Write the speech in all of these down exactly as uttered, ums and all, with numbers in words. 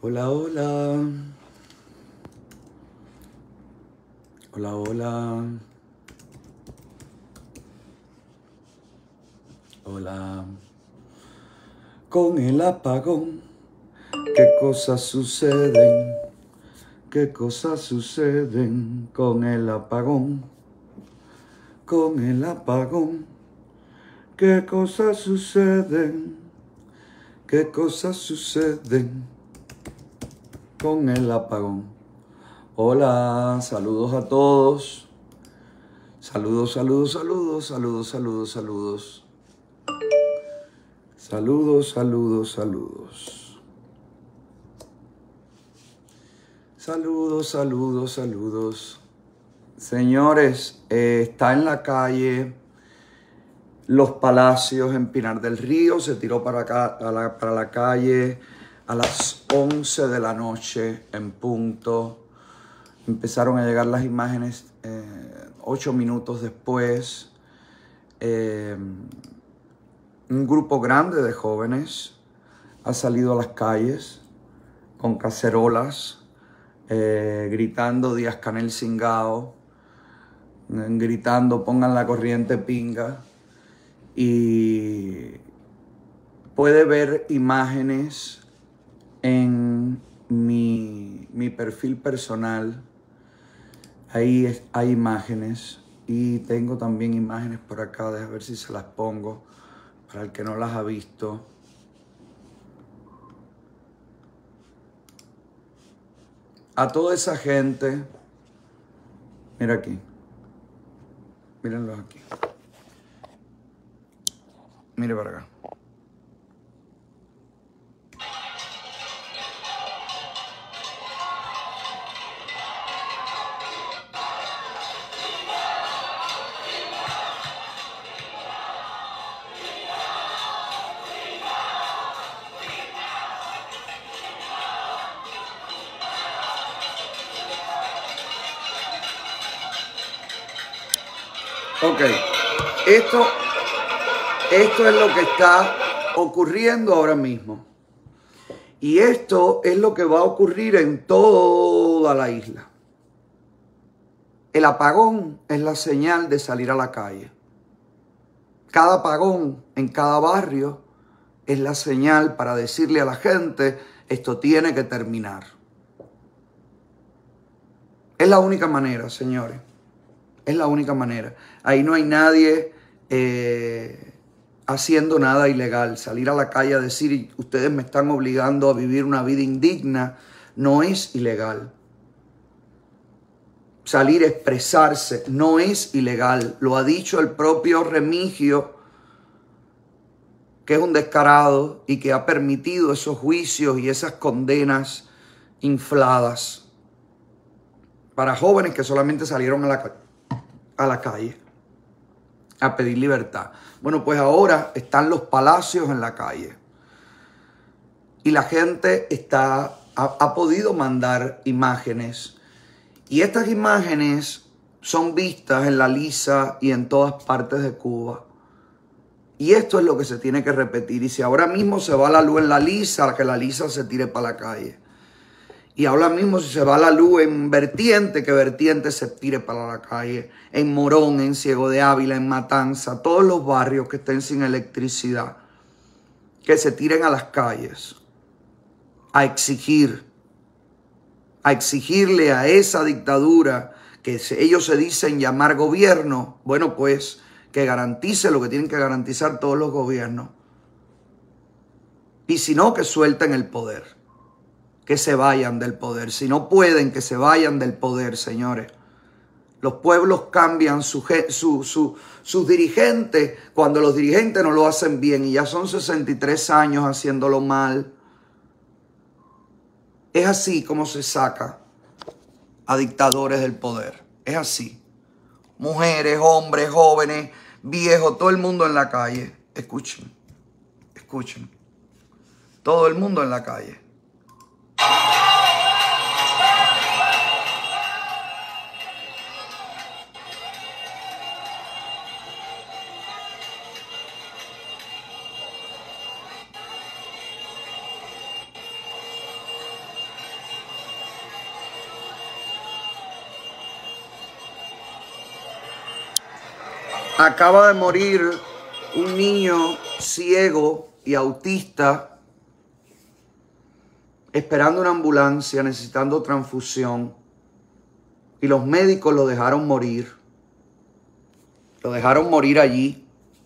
Hola, hola. Hola, hola. Hola. Con el apagón, ¿qué cosas suceden? ¿Qué cosas suceden con el apagón? Con el apagón, ¿qué cosas suceden? ¿Qué cosas suceden con el apagón? Hola, saludos a todos. Saludos, saludos, saludos, saludos, saludos, saludos. Saludos, saludos, saludos. Saludos, saludos, saludos. Señores, eh, está en la calle Los Palacios en Pinar del Río. Se tiró para acá, a la, para la calle a las once de la noche en punto. Empezaron a llegar las imágenes eh, ocho minutos después. Eh, un grupo grande de jóvenes ha salido a las calles con cacerolas, eh, gritando Díaz Canel Cingao, eh, gritando pongan la corriente pinga, y puede ver imágenes en mi, mi perfil personal. Ahí es, hay imágenes, y tengo también imágenes por acá, déjame ver si se las pongo para el que no las ha visto. A toda esa gente, mira aquí, mírenlos aquí, mire para acá. Ok, esto, esto es lo que está ocurriendo ahora mismo. Y esto es lo que va a ocurrir en toda la isla. El apagón es la señal de salir a la calle. Cada apagón en cada barrio es la señal para decirle a la gente, esto tiene que terminar. Es la única manera, señores. Es la única manera. Ahí no hay nadie eh, haciendo nada ilegal. Salir a la calle a decir, ustedes me están obligando a vivir una vida indigna, no es ilegal. Salir a expresarse no es ilegal. Lo ha dicho el propio Remigio, que es un descarado y que ha permitido esos juicios y esas condenas infladas para jóvenes que solamente salieron a la, a la calle a pedir libertad. Bueno, pues ahora están los palacios en la calle y la gente está, ha, ha podido mandar imágenes, y estas imágenes son vistas en La Lisa y en todas partes de Cuba. Y esto es lo que se tiene que repetir. Y si ahora mismo se va la luz en La Lisa, que La Lisa se tire para la calle. Y ahora mismo si se va la luz en Vertiente, que Vertiente se tire para la calle. En Morón, en Ciego de Ávila, en Matanza, todos los barrios que estén sin electricidad, que se tiren a las calles a exigir, a exigirle a esa dictadura que ellos se dicen llamar gobierno, bueno, pues que garantice lo que tienen que garantizar todos los gobiernos. Y si no, que suelten el poder, que se vayan del poder. Si no pueden, que se vayan del poder, señores. Los pueblos cambian su, su, su, sus dirigentes cuando los dirigentes no lo hacen bien, y ya son sesenta y tres años haciéndolo mal. Es así como se saca a dictadores del poder. Es así. Mujeres, hombres, jóvenes, viejos, todo el mundo en la calle. Escuchen, escuchen. Todo el mundo en la calle. Acaba de morir un niño ciego y autista esperando una ambulancia, necesitando transfusión. Y los médicos lo dejaron morir. Lo dejaron morir allí,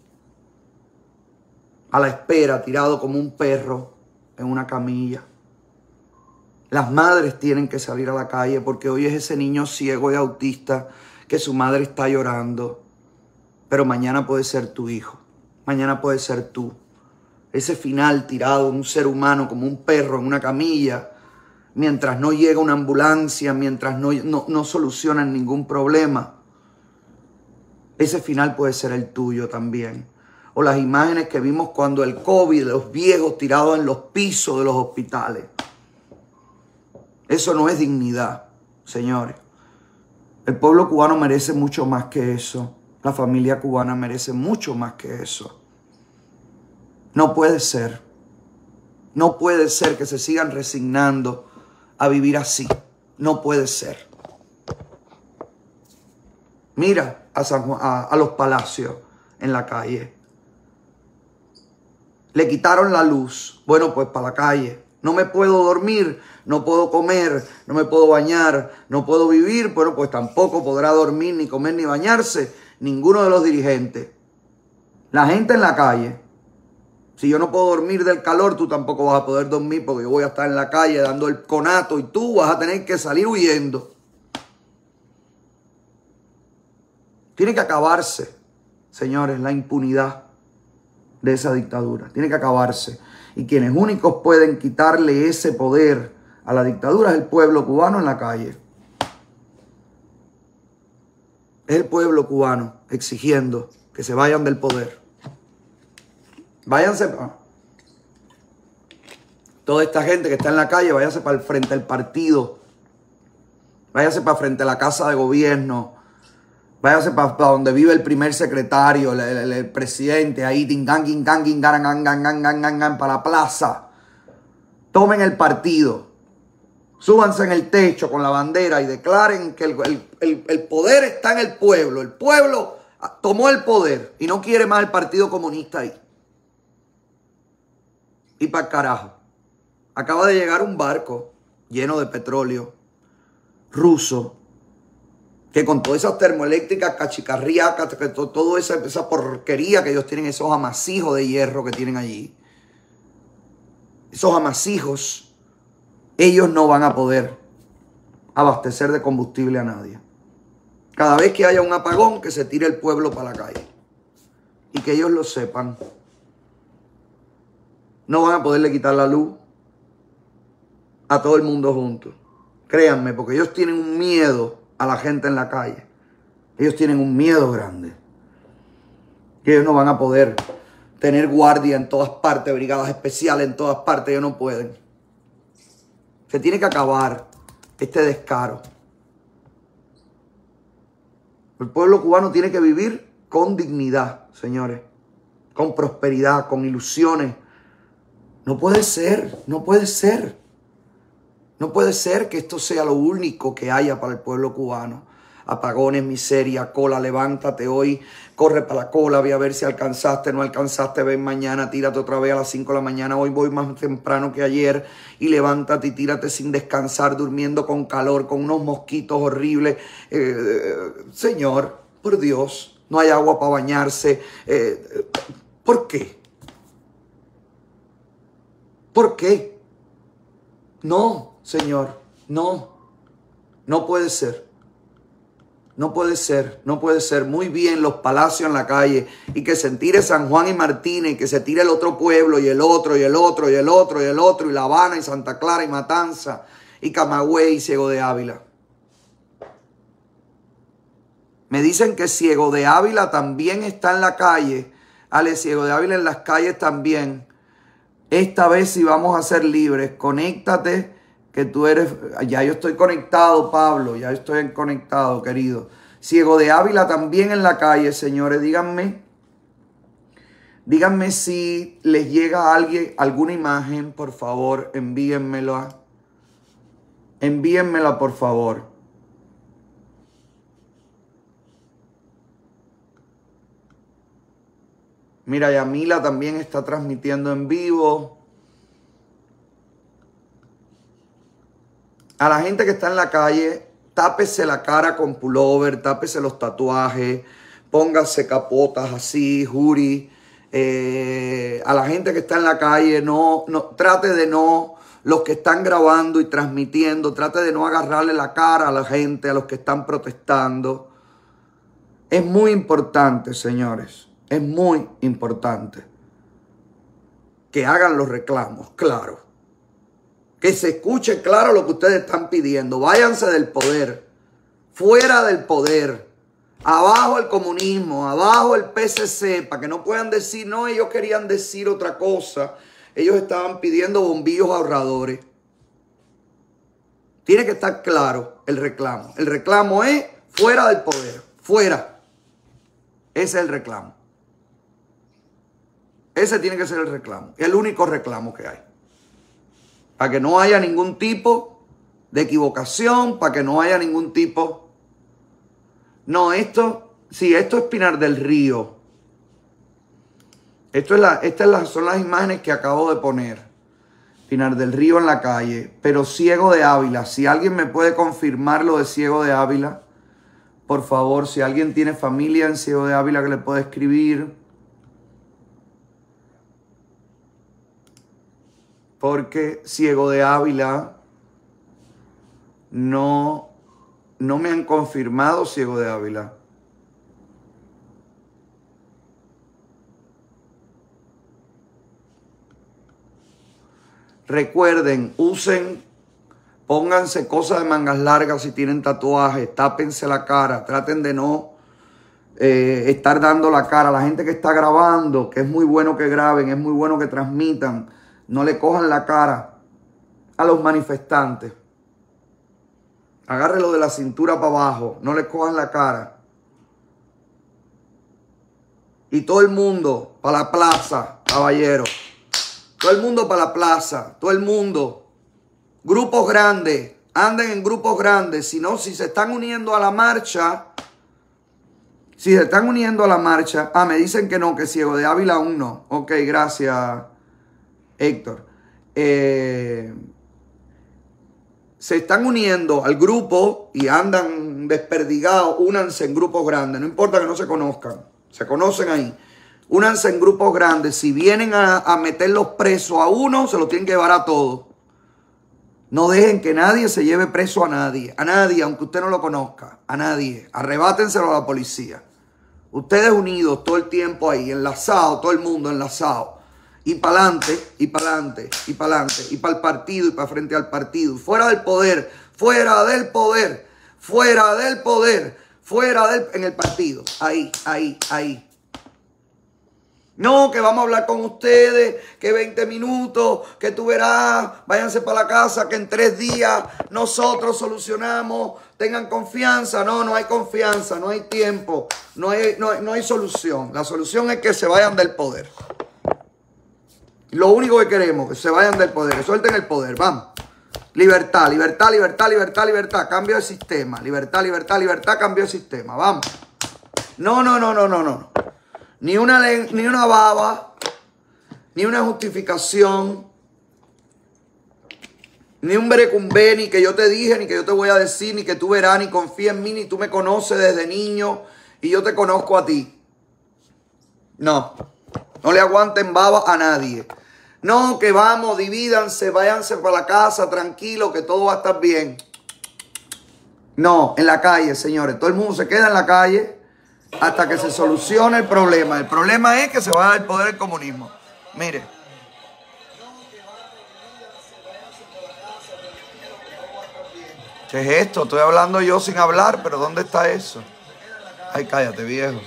a la espera, tirado como un perro en una camilla. Las madres tienen que salir a la calle porque hoy es ese niño ciego y autista que su madre está llorando. Pero mañana puede ser tu hijo. Mañana puede ser tú. Ese final tirado, un ser humano como un perro en una camilla, mientras no llega una ambulancia, mientras no, no, no solucionan ningún problema. Ese final puede ser el tuyo también. O las imágenes que vimos cuando el COVID, los viejos tirados en los pisos de los hospitales. Eso no es dignidad, señores. El pueblo cubano merece mucho más que eso. La familia cubana merece mucho más que eso. No puede ser. No puede ser que se sigan resignando a vivir así. No puede ser. Mira a, San Juan, a, a los Palacios en la calle. Le quitaron la luz. Bueno, pues para la calle. No me puedo dormir, no puedo comer, no me puedo bañar, no puedo vivir. Bueno, pues tampoco podrá dormir, ni comer, ni bañarse ninguno de los dirigentes. La gente en la calle. Si yo no puedo dormir del calor, tú tampoco vas a poder dormir porque yo voy a estar en la calle dando el conato y tú vas a tener que salir huyendo. Tiene que acabarse, señores, la impunidad de esa dictadura. Tiene que acabarse. Y quienes únicos pueden quitarle ese poder a la dictadura es el pueblo cubano en la calle. Es el pueblo cubano exigiendo que se vayan del poder. Váyanse, toda esta gente que está en la calle, váyase para el frente del partido, váyase para frente a la casa de gobierno, váyase para, para donde vive el primer secretario, el, el, el presidente, ahí, tingan, tingan, tingan, tingan, para la plaza. Tomen el partido, súbanse en el techo con la bandera y declaren que el, el, el, el poder está en el pueblo. El pueblo tomó el poder y no quiere más el Partido Comunista ahí. Y para el carajo. Acaba de llegar un barco lleno de petróleo ruso que con todas esas termoeléctricas cachicarriacas, que to, toda esa, esa porquería que ellos tienen, esos amasijos de hierro que tienen allí, esos amasijos, ellos no van a poder abastecer de combustible a nadie. Cada vez que haya un apagón, que se tire el pueblo para la calle. Y que ellos lo sepan. No van a poderle quitar la luz a todo el mundo juntos. Créanme, porque ellos tienen un miedo a la gente en la calle. Ellos tienen un miedo grande. Y ellos no van a poder tener guardia en todas partes, brigadas especiales en todas partes. Ellos no pueden. Se tiene que acabar este descaro. El pueblo cubano tiene que vivir con dignidad, señores. Con prosperidad, con ilusiones. No puede ser, no puede ser. No puede ser que esto sea lo único que haya para el pueblo cubano. Apagones, miseria, cola, levántate hoy, corre para la cola, ve a ver si alcanzaste, no alcanzaste, ven mañana, tírate otra vez a las cinco de la mañana, hoy voy más temprano que ayer y levántate y tírate sin descansar, durmiendo con calor, con unos mosquitos horribles. Eh, señor, por Dios, no hay agua para bañarse. Eh, ¿Por qué? ¿Por qué? No, señor, no. No puede ser. No puede ser, no puede ser. Muy bien los Palacios en la calle y que se tire San Juan y Martínez y que se tire el otro pueblo y el otro y el otro y el otro y el otro y La Habana y Santa Clara y Matanza y Camagüey y Ciego de Ávila. Me dicen que Ciego de Ávila también está en la calle. Ale, Ciego de Ávila en las calles también. Esta vez sí vamos a ser libres. Conéctate, que tú eres... Ya yo estoy conectado, Pablo. Ya estoy conectado, querido. Ciego de Ávila también en la calle, señores. Díganme. Díganme si les llega a alguien alguna imagen, por favor. Envíenmela. Envíenmela, por favor. Mira, Yamila también está transmitiendo en vivo. A la gente que está en la calle, tápese la cara con pullover, tápese los tatuajes, póngase capotas así, jury. Eh, a la gente que está en la calle, no, no, trate de no, los que están grabando y transmitiendo, trate de no agarrarle la cara a la gente, a los que están protestando. Es muy importante, señores, es muy importante que hagan los reclamos, claro. Que se escuche claro lo que ustedes están pidiendo. Váyanse del poder, fuera del poder. Abajo el comunismo, abajo el P C C, para que no puedan decir, no, ellos querían decir otra cosa. Ellos estaban pidiendo bombillos ahorradores. Tiene que estar claro el reclamo. El reclamo es fuera del poder, fuera. Ese es el reclamo. Ese tiene que ser el reclamo. Es el único reclamo que hay. Para que no haya ningún tipo de equivocación, para que no haya ningún tipo... No, esto, sí, esto es Pinar del Río. Esto es la, estas las, son las imágenes que acabo de poner. Pinar del Río en la calle, pero Ciego de Ávila. Si alguien me puede confirmar lo de Ciego de Ávila, por favor, si alguien tiene familia en Ciego de Ávila que le pueda escribir. Porque Ciego de Ávila no... No me han confirmado Ciego de Ávila. Recuerden, usen, pónganse cosas de mangas largas si tienen tatuajes, tápense la cara, traten de no eh, estar dando la cara. La gente que está grabando, que es muy bueno que graben, es muy bueno que transmitan, no le cojan la cara a los manifestantes. Agárrelo de la cintura para abajo. No le cojan la cara. Y todo el mundo para la plaza, caballero. Todo el mundo para la plaza. Todo el mundo. Grupos grandes. Anden en grupos grandes. Si no, si se están uniendo a la marcha. Si se están uniendo a la marcha. Ah, me dicen que no, que Ciego de Ávila aún no. Ok, gracias, Héctor. Eh... Se están uniendo al grupo y andan desperdigados, únanse en grupos grandes. No importa que no se conozcan, se conocen ahí. Únanse en grupos grandes. Si vienen a, a meterlos presos a uno, se los tienen que llevar a todos. No dejen que nadie se lleve preso a nadie. A nadie, aunque usted no lo conozca. A nadie. Arrebátenselo a la policía. Ustedes unidos todo el tiempo ahí, enlazados, todo el mundo enlazado. Y para adelante, y para adelante, y para adelante, y para el partido, y para frente al partido. Fuera del poder, fuera del poder, fuera del poder, fuera del... En el partido. Ahí, ahí, ahí. No, que vamos a hablar con ustedes, que veinte minutos, que tú verás, váyanse para la casa, que en tres días nosotros solucionamos, tengan confianza. No, no hay confianza, no hay tiempo, no hay, no hay, no hay solución. La solución es que se vayan del poder. Lo único que queremos, que se vayan del poder, que suelten el poder, vamos. Libertad, libertad, libertad, libertad, libertad, cambio de sistema. Libertad, libertad, libertad, cambio de sistema, vamos. No, no, no, no, no, no. Ni una, ni una baba, ni una justificación, ni un berecumbé, ni que yo te dije, ni que yo te voy a decir, ni que tú verás, ni confía en mí, ni tú me conoces desde niño y yo te conozco a ti. No, no le aguanten baba a nadie. No, que vamos, divídanse, váyanse para la casa, tranquilo, que todo va a estar bien. No, en la calle, señores. Todo el mundo se queda en la calle hasta que se solucione el problema. El problema es que se va a dar el poder del comunismo. Mire. ¿Qué es esto? Estoy hablando yo sin hablar, pero ¿dónde está eso? Ay, cállate, viejo.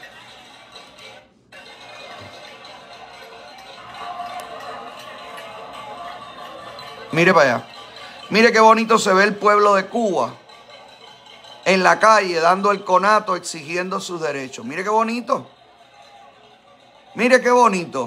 Mire para allá. Mire qué bonito se ve el pueblo de Cuba en la calle dando el conato, exigiendo sus derechos. Mire qué bonito. Mire qué bonito.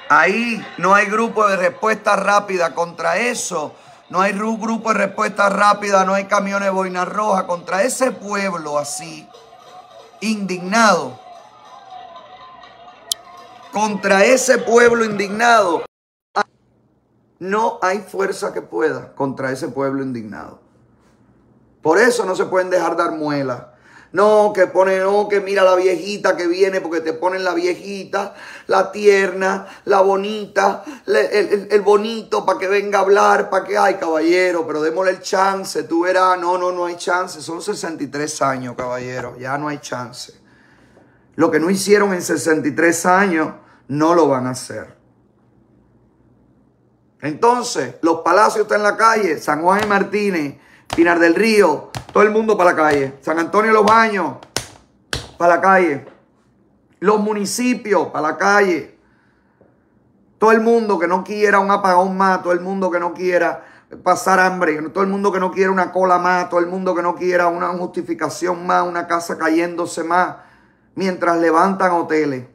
Ahí no hay grupo de respuesta rápida contra eso. No hay grupo de respuesta rápida, no hay camiones de boina roja contra ese pueblo así, indignado. Contra ese pueblo indignado. No hay fuerza que pueda contra ese pueblo indignado. Por eso no se pueden dejar dar muelas. No, que pone, no, que mira la viejita que viene, porque te ponen la viejita, la tierna, la bonita, el, el, el bonito para que venga a hablar, para que, ay, caballero, pero démosle el chance, tú verás. No, no, no hay chance. Son sesenta y tres años, caballero, ya no hay chance. Lo que no hicieron en sesenta y tres años, no lo van a hacer. Entonces, los Palacios están en la calle, San Juan y Martínez, Pinar del Río, todo el mundo para la calle. San Antonio de los Baños, para la calle. Los municipios, para la calle. Todo el mundo que no quiera un apagón más, todo el mundo que no quiera pasar hambre, todo el mundo que no quiera una cola más, todo el mundo que no quiera una justificación más, una casa cayéndose más, mientras levantan hoteles.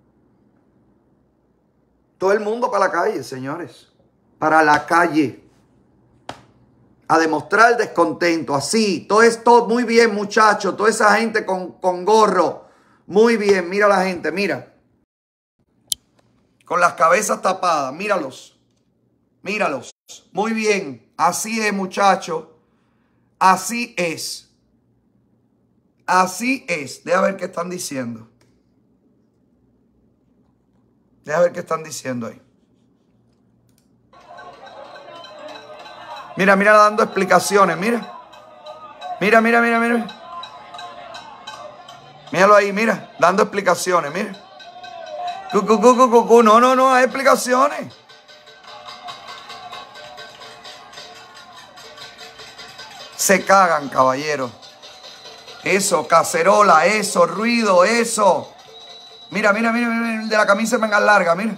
Todo el mundo para la calle, señores. Para la calle. A demostrar el descontento, así, todo esto, muy bien, muchachos, toda esa gente con, con gorro, muy bien, mira la gente, mira, con las cabezas tapadas, míralos, míralos, muy bien, así es, muchachos, así es, así es, deja ver qué están diciendo, deja ver qué están diciendo ahí. Mira, mira, dando explicaciones, mira. Mira, mira, mira, mira. Míralo ahí, mira, dando explicaciones, mira. Cu, cu, cu, cu, cu. No, no, no, hay explicaciones. Se cagan, caballeros. Eso, cacerola, eso, ruido, eso. Mira, mira, mira, mira, el de la camisa de manga larga, mira.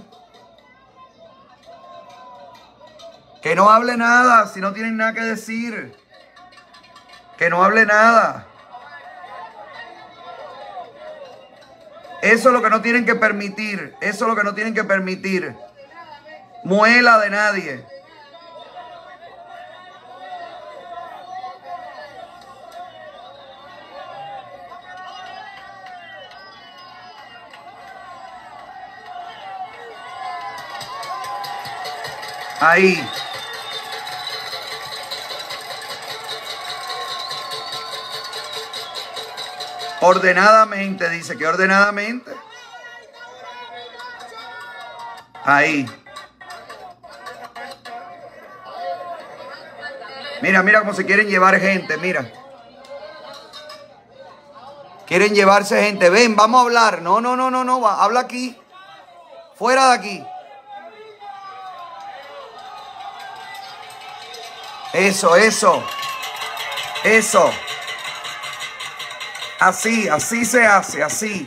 Que no hable nada, si no tienen nada que decir. Que no hable nada. Eso es lo que no tienen que permitir. Eso es lo que no tienen que permitir. Muela de nadie. Ahí. Ordenadamente, dice que ordenadamente. Ahí. Mira, mira cómo se quieren llevar gente, mira. Quieren llevarse gente. Ven, vamos a hablar. No, no, no, no, no. Va. Habla aquí. Fuera de aquí. Eso, eso. Eso. Así, así se hace, así.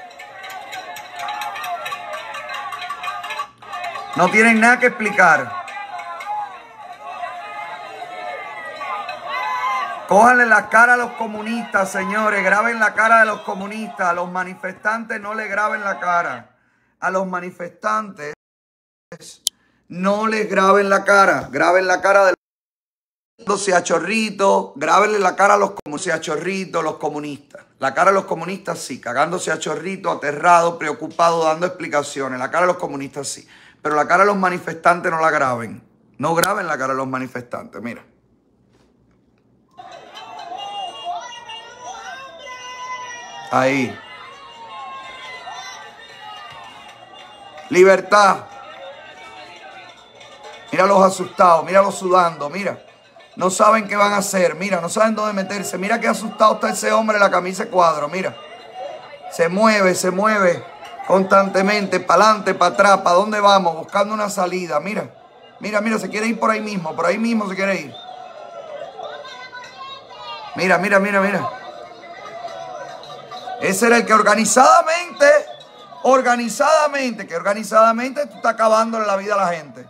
No tienen nada que explicar. Cójanle la cara a los comunistas, señores. Graben la cara de los comunistas. A los manifestantes no le graben la cara. A los manifestantes no les graben la cara. Graben la cara de los a chorrito. Grábenle la cara a los a chorrito, los comunistas. La cara de los comunistas sí. Cagándose a chorrito, aterrado, preocupado, dando explicaciones. La cara de los comunistas sí. Pero la cara de los manifestantes no la graben. No graben la cara de los manifestantes. Mira. Ahí. Libertad. Míralos asustados, míralos sudando, mira. No saben qué van a hacer, mira, no saben dónde meterse. Mira qué asustado está ese hombre en la camisa de cuadro, mira. Se mueve, se mueve constantemente, para adelante, para atrás, para dónde vamos, buscando una salida, mira. Mira, mira, se quiere ir por ahí mismo, por ahí mismo se quiere ir. Mira, mira, mira, mira. Ese era el que organizadamente, organizadamente, que organizadamente tú estás acabándole la vida a la gente.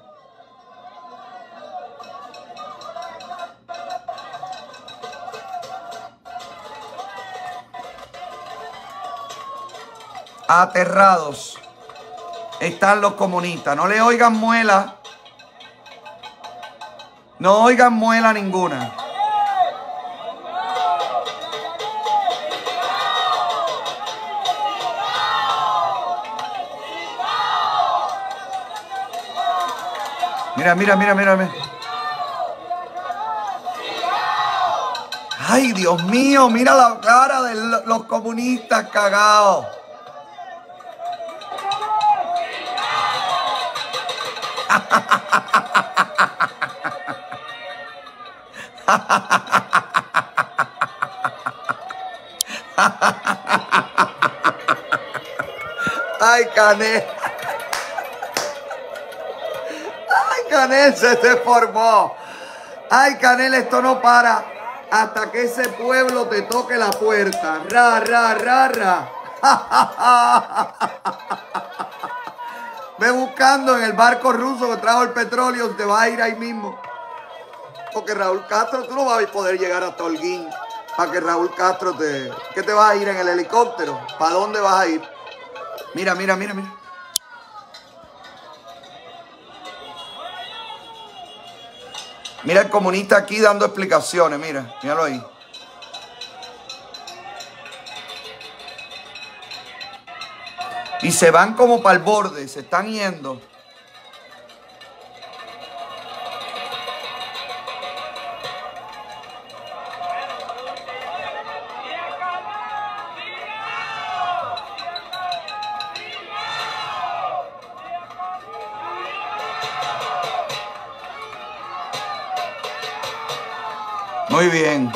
Aterrados. están los comunistas. No le oigan muela. No oigan muela ninguna. Mira, mira, mira, mira, mira. Ay, Dios mío, mira la cara de los comunistas cagados. Ay, Canel. Ay, Canel se deformó. Ay, Canel, esto no para hasta que ese pueblo te toque la puerta. Ra, ra, ra, ra. Ve buscando en el barco ruso que trajo el petróleo, te va a ir ahí mismo. Porque Raúl Castro, tú no vas a poder llegar hasta Holguín para que Raúl Castro te... ¿Qué te vas a ir en el helicóptero? ¿Para dónde vas a ir? Mira, mira, mira, mira. Mira el comunista aquí dando explicaciones, mira, míralo ahí. Y se van como para el borde, se están yendo. Muy bien.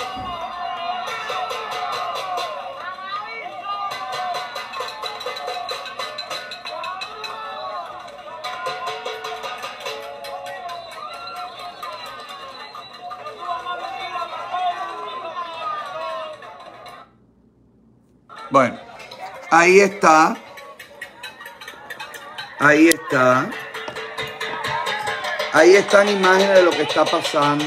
Bueno, ahí está. Ahí está. Ahí están imágenes de lo que está pasando.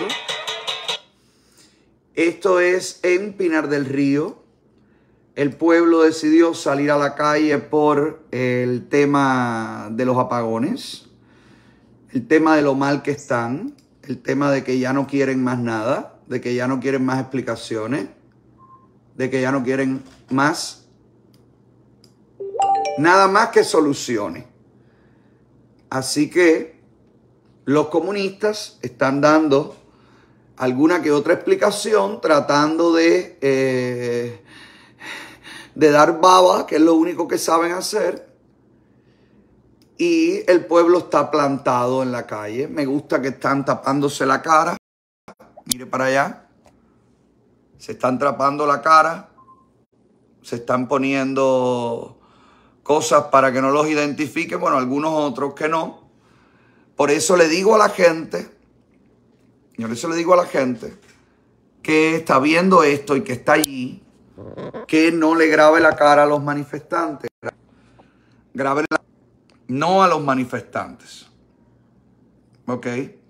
Esto es en Pinar del Río. El pueblo decidió salir a la calle por el tema de los apagones, el tema de lo mal que están, el tema de que ya no quieren más nada, de que ya no quieren más explicaciones, de que ya no quieren más, nada más que soluciones. Así que los comunistas están dando alguna que otra explicación, tratando de, eh, de dar baba, que es lo único que saben hacer. Y el pueblo está plantado en la calle. Me gusta que están tapándose la cara. Mire para allá. Se están tapando la cara. Se están poniendo cosas para que no los identifiquen. Bueno, algunos otros que no. Por eso le digo a la gente... Yo eso le digo a la gente que está viendo esto y que está allí, que no le grabe la cara a los manifestantes. Grabe la, no a los manifestantes. ¿Ok?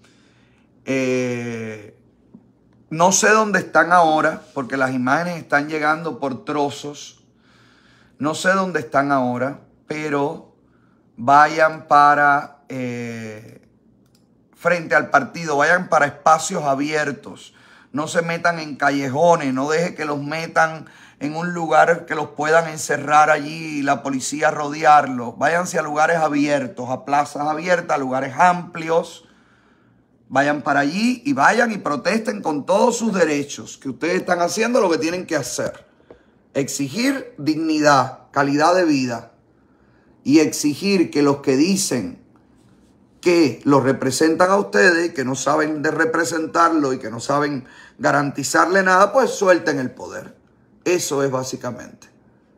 Eh, no sé dónde están ahora, porque las imágenes están llegando por trozos. No sé dónde están ahora, pero vayan para... Eh, frente al partido, vayan para espacios abiertos, no se metan en callejones, no deje que los metan en un lugar que los puedan encerrar allí y la policía rodearlos. Váyanse a lugares abiertos, a plazas abiertas, a lugares amplios. Vayan para allí y vayan y protesten con todos sus derechos, que ustedes están haciendo lo que tienen que hacer. Exigir dignidad, calidad de vida y exigir que los que dicen que los representan a ustedes, que no saben de representarlo y que no saben garantizarle nada, pues suelten el poder. Eso es básicamente.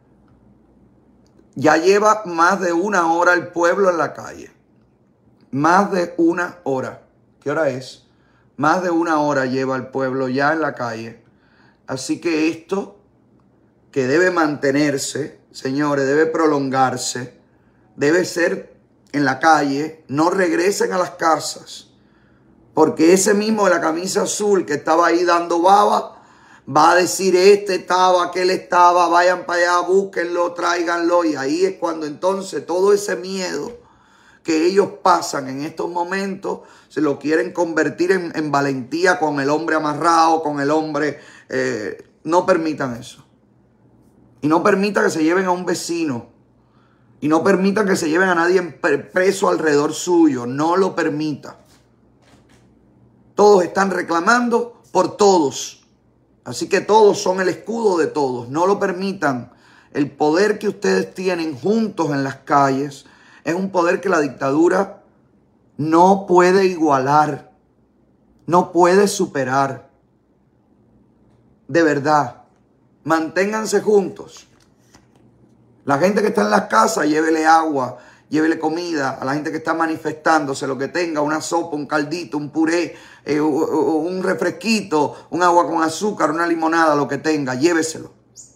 Ya lleva más de una hora el pueblo en la calle. Más de una hora. ¿Qué hora es? Más de una hora lleva el pueblo ya en la calle. Así que esto, que debe mantenerse, señores, debe prolongarse, debe ser en la calle, no regresen a las casas, porque ese mismo de la camisa azul que estaba ahí dando baba, va a decir este estaba, aquel estaba, vayan para allá, búsquenlo, tráiganlo, y ahí es cuando entonces todo ese miedo que ellos pasan en estos momentos, se lo quieren convertir en, en valentía con el hombre amarrado, con el hombre... Eh, no permitan eso. Y no permitan que se lleven a un vecino. Y no permitan que se lleven a nadie preso alrededor suyo. No lo permita. Todos están reclamando por todos. Así que todos son el escudo de todos. No lo permitan. El poder que ustedes tienen juntos en las calles es un poder que la dictadura no puede igualar. No puede superar. De verdad. Manténganse juntos. La gente que está en las casas, llévele agua, llévele comida. A la gente que está manifestándose, lo que tenga, una sopa, un caldito, un puré, eh, un refresquito, un agua con azúcar, una limonada, lo que tenga, lléveselo.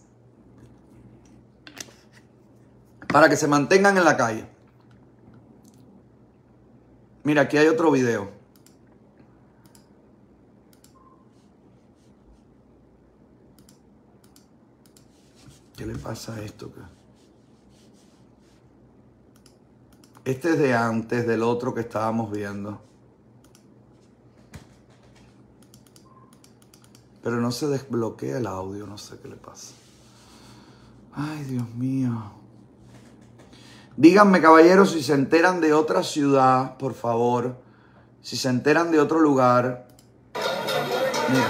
Para que se mantengan en la calle. Mira, aquí hay otro video. ¿Qué le pasa a esto? Este es de antes del otro que estábamos viendo. Pero no se desbloquea el audio, no sé qué le pasa. Ay, Dios mío. Díganme, caballeros, si se enteran de otra ciudad, por favor. Si se enteran de otro lugar. Mira.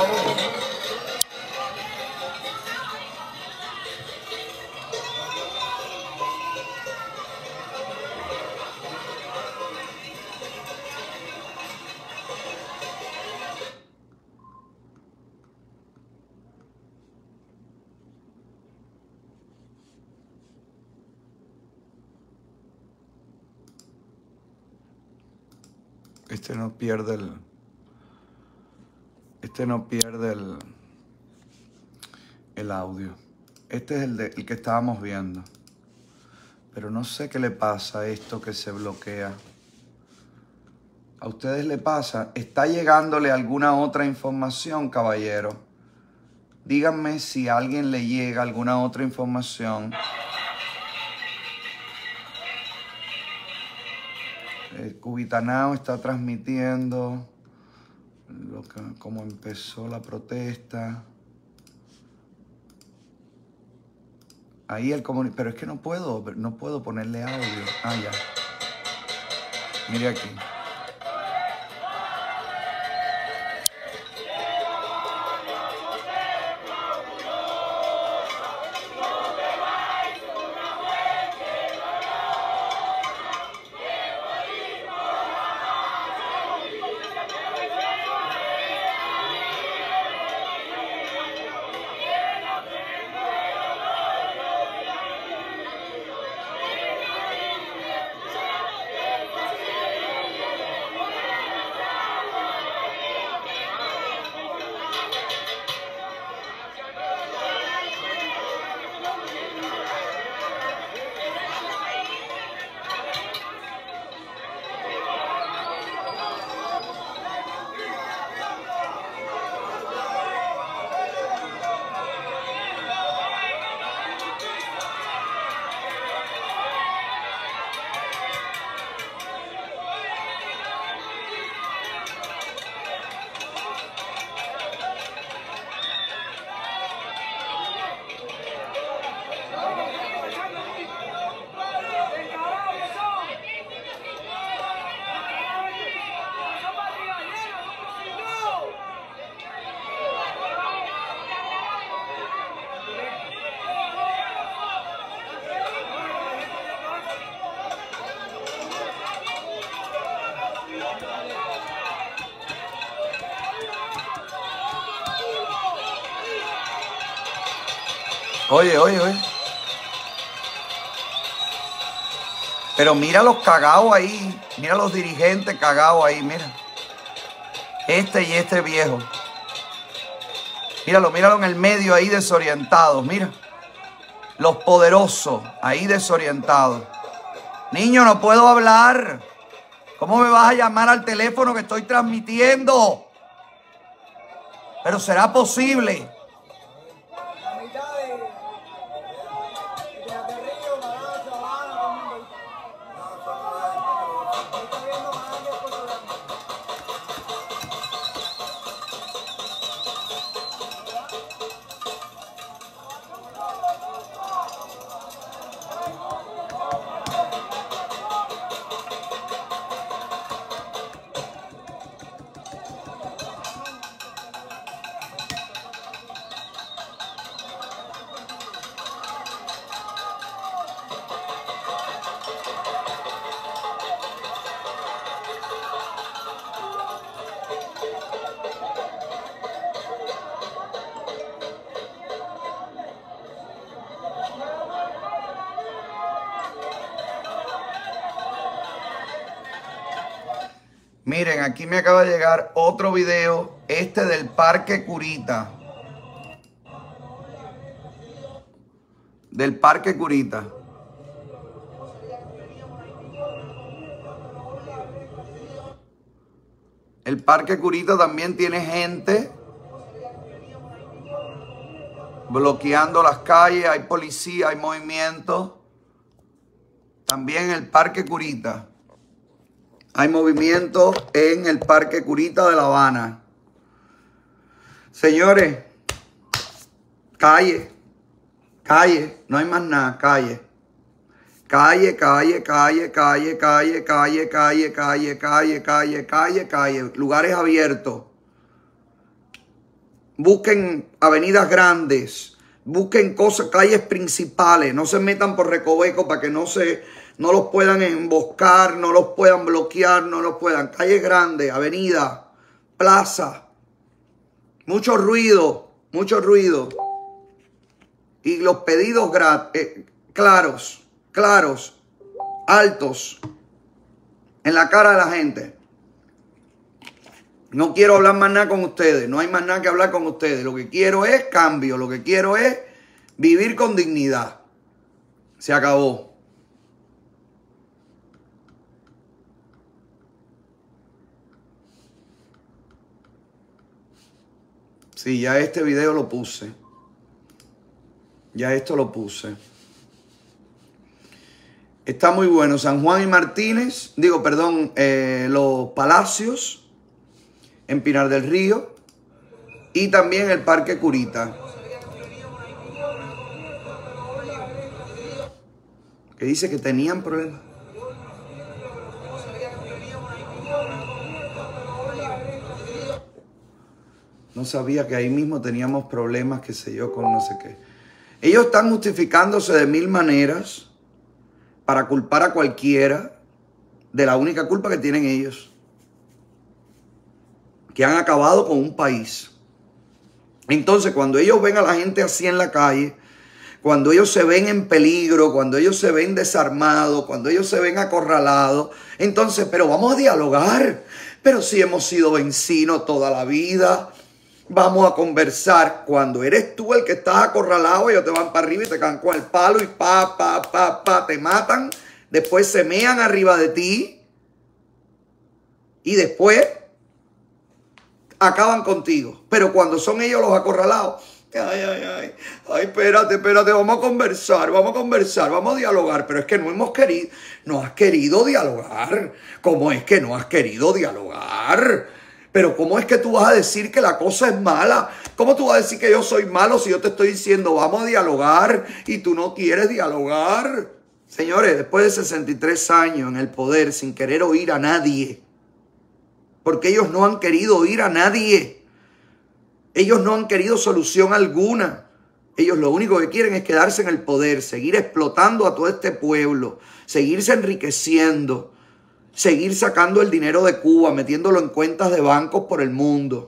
Este no pierde el... Este no pierde el... El audio. Este es el, de, el que estábamos viendo. Pero no sé qué le pasa a esto que se bloquea. ¿A ustedes le pasa? ¿Está llegándole alguna otra información, caballero? Díganme si a alguien le llega alguna otra información. El Cubitanao está transmitiendo lo que, cómo empezó la protesta. Ahí el comunicador, pero es que no puedo, no puedo ponerle audio. Ah, ya. Mire aquí. Oye, oye, oye. Pero mira los cagados ahí. Mira los dirigentes cagados ahí, mira. Este y este viejo. Míralo, míralo en el medio ahí desorientados, mira. Los poderosos ahí desorientados. Niño, no puedo hablar. ¿Cómo me vas a llamar al teléfono que estoy transmitiendo? Pero será posible. Miren, aquí me acaba de llegar otro video, este del Parque Curita. Del Parque Curita. El Parque Curita también tiene gente bloqueando las calles, hay policía, hay movimiento. También el Parque Curita. Hay movimiento en el Parque Curita de La Habana. Señores, calle, calle, no hay más nada, calle. Calle, calle, calle, calle, calle, calle, calle, calle, calle, calle, calle, calle, lugares abiertos. Busquen avenidas grandes, busquen cosas, calles principales, no se metan por recoveco para que no se, no los puedan emboscar, no los puedan bloquear, no los puedan. Calles grandes, avenidas, plaza, mucho ruido, mucho ruido. Y los pedidos eh, claros, claros, altos, en la cara de la gente. No quiero hablar más nada con ustedes. No hay más nada que hablar con ustedes. Lo que quiero es cambio. Lo que quiero es vivir con dignidad. Se acabó. Sí, ya este video lo puse. Ya esto lo puse. Está muy bueno. San Juan y Martínez. Digo, perdón, eh, los Palacios. En Pinar del Río y también el Parque Curita. Que dice que tenían problemas. No sabía que ahí mismo teníamos problemas, qué sé yo, con no sé qué. Ellos están justificándose de mil maneras para culpar a cualquiera de la única culpa que tienen ellos. Que han acabado con un país. Entonces, cuando ellos ven a la gente así en la calle, cuando ellos se ven en peligro, cuando ellos se ven desarmados, cuando ellos se ven acorralados, entonces, pero vamos a dialogar. Pero si hemos sido vecinos toda la vida, vamos a conversar. Cuando eres tú el que estás acorralado, ellos te van para arriba y te caen con el palo y pa, pa, pa, pa, te matan. Después se mean arriba de ti. Y después acaban contigo. Pero cuando son ellos los acorralados, ay, ay, ay, ay, espérate, espérate, vamos a conversar, vamos a conversar, vamos a dialogar. Pero es que no hemos querido, no has querido dialogar. ¿Cómo es que no has querido dialogar? Pero ¿cómo es que tú vas a decir que la cosa es mala? ¿Cómo tú vas a decir que yo soy malo si yo te estoy diciendo vamos a dialogar y tú no quieres dialogar? Señores, después de sesenta y tres años en el poder sin querer oír a nadie, porque ellos no han querido oír a nadie. Ellos no han querido solución alguna. Ellos lo único que quieren es quedarse en el poder, seguir explotando a todo este pueblo, seguirse enriqueciendo, seguir sacando el dinero de Cuba, metiéndolo en cuentas de bancos por el mundo.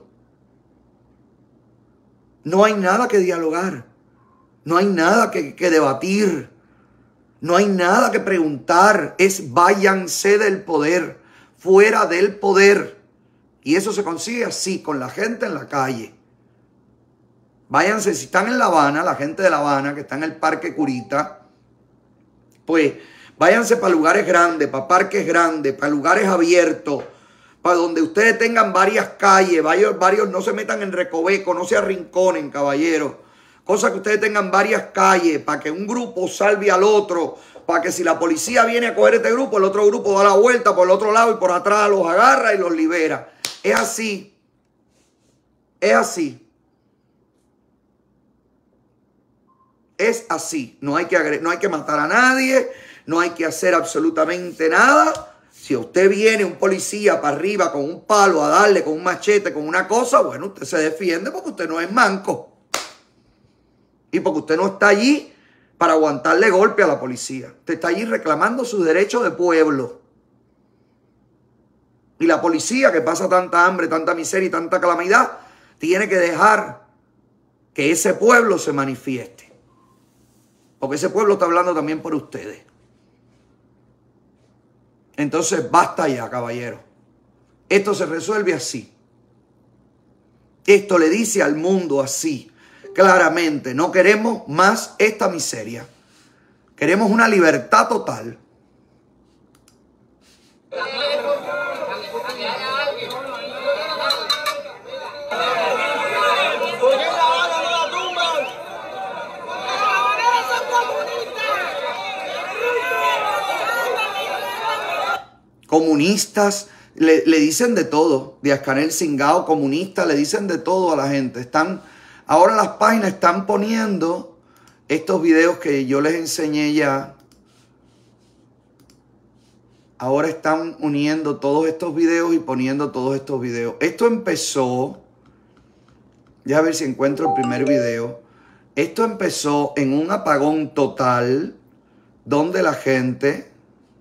No hay nada que dialogar. No hay nada que, que debatir. No hay nada que preguntar. Es váyanse del poder, fuera del poder. Y eso se consigue así, con la gente en la calle. Váyanse, si están en La Habana, la gente de La Habana, que está en el Parque Curita, pues váyanse para lugares grandes, para parques grandes, para lugares abiertos, para donde ustedes tengan varias calles, varios, varios no se metan en recoveco, no se arrinconen, caballeros. Cosa que ustedes tengan varias calles, para que un grupo salve al otro, para que si la policía viene a coger este grupo, el otro grupo da la vuelta por el otro lado y por atrás los agarra y los libera. Es así. Es así. Es así. No hay que agre- no hay que matar a nadie. No hay que hacer absolutamente nada. Si usted viene, un policía para arriba con un palo a darle, con un machete, con una cosa, bueno, usted se defiende porque usted no es manco. Y porque usted no está allí para aguantarle golpe a la policía. Usted está allí reclamando sus derechos de pueblo. Y la policía, que pasa tanta hambre, tanta miseria y tanta calamidad, tiene que dejar que ese pueblo se manifieste. Porque ese pueblo está hablando también por ustedes. Entonces, basta ya, caballero. Esto se resuelve así. Esto le dice al mundo así, claramente. No queremos más esta miseria. Queremos una libertad total. Comunistas, le, le dicen de todo. Díaz-Canel Cingao, comunistas, le dicen de todo a la gente. Están, ahora las páginas están poniendo estos videos que yo les enseñé ya. Ahora están uniendo todos estos videos y poniendo todos estos videos. Esto empezó, ya a ver si encuentro el primer video. Esto empezó en un apagón total donde la gente...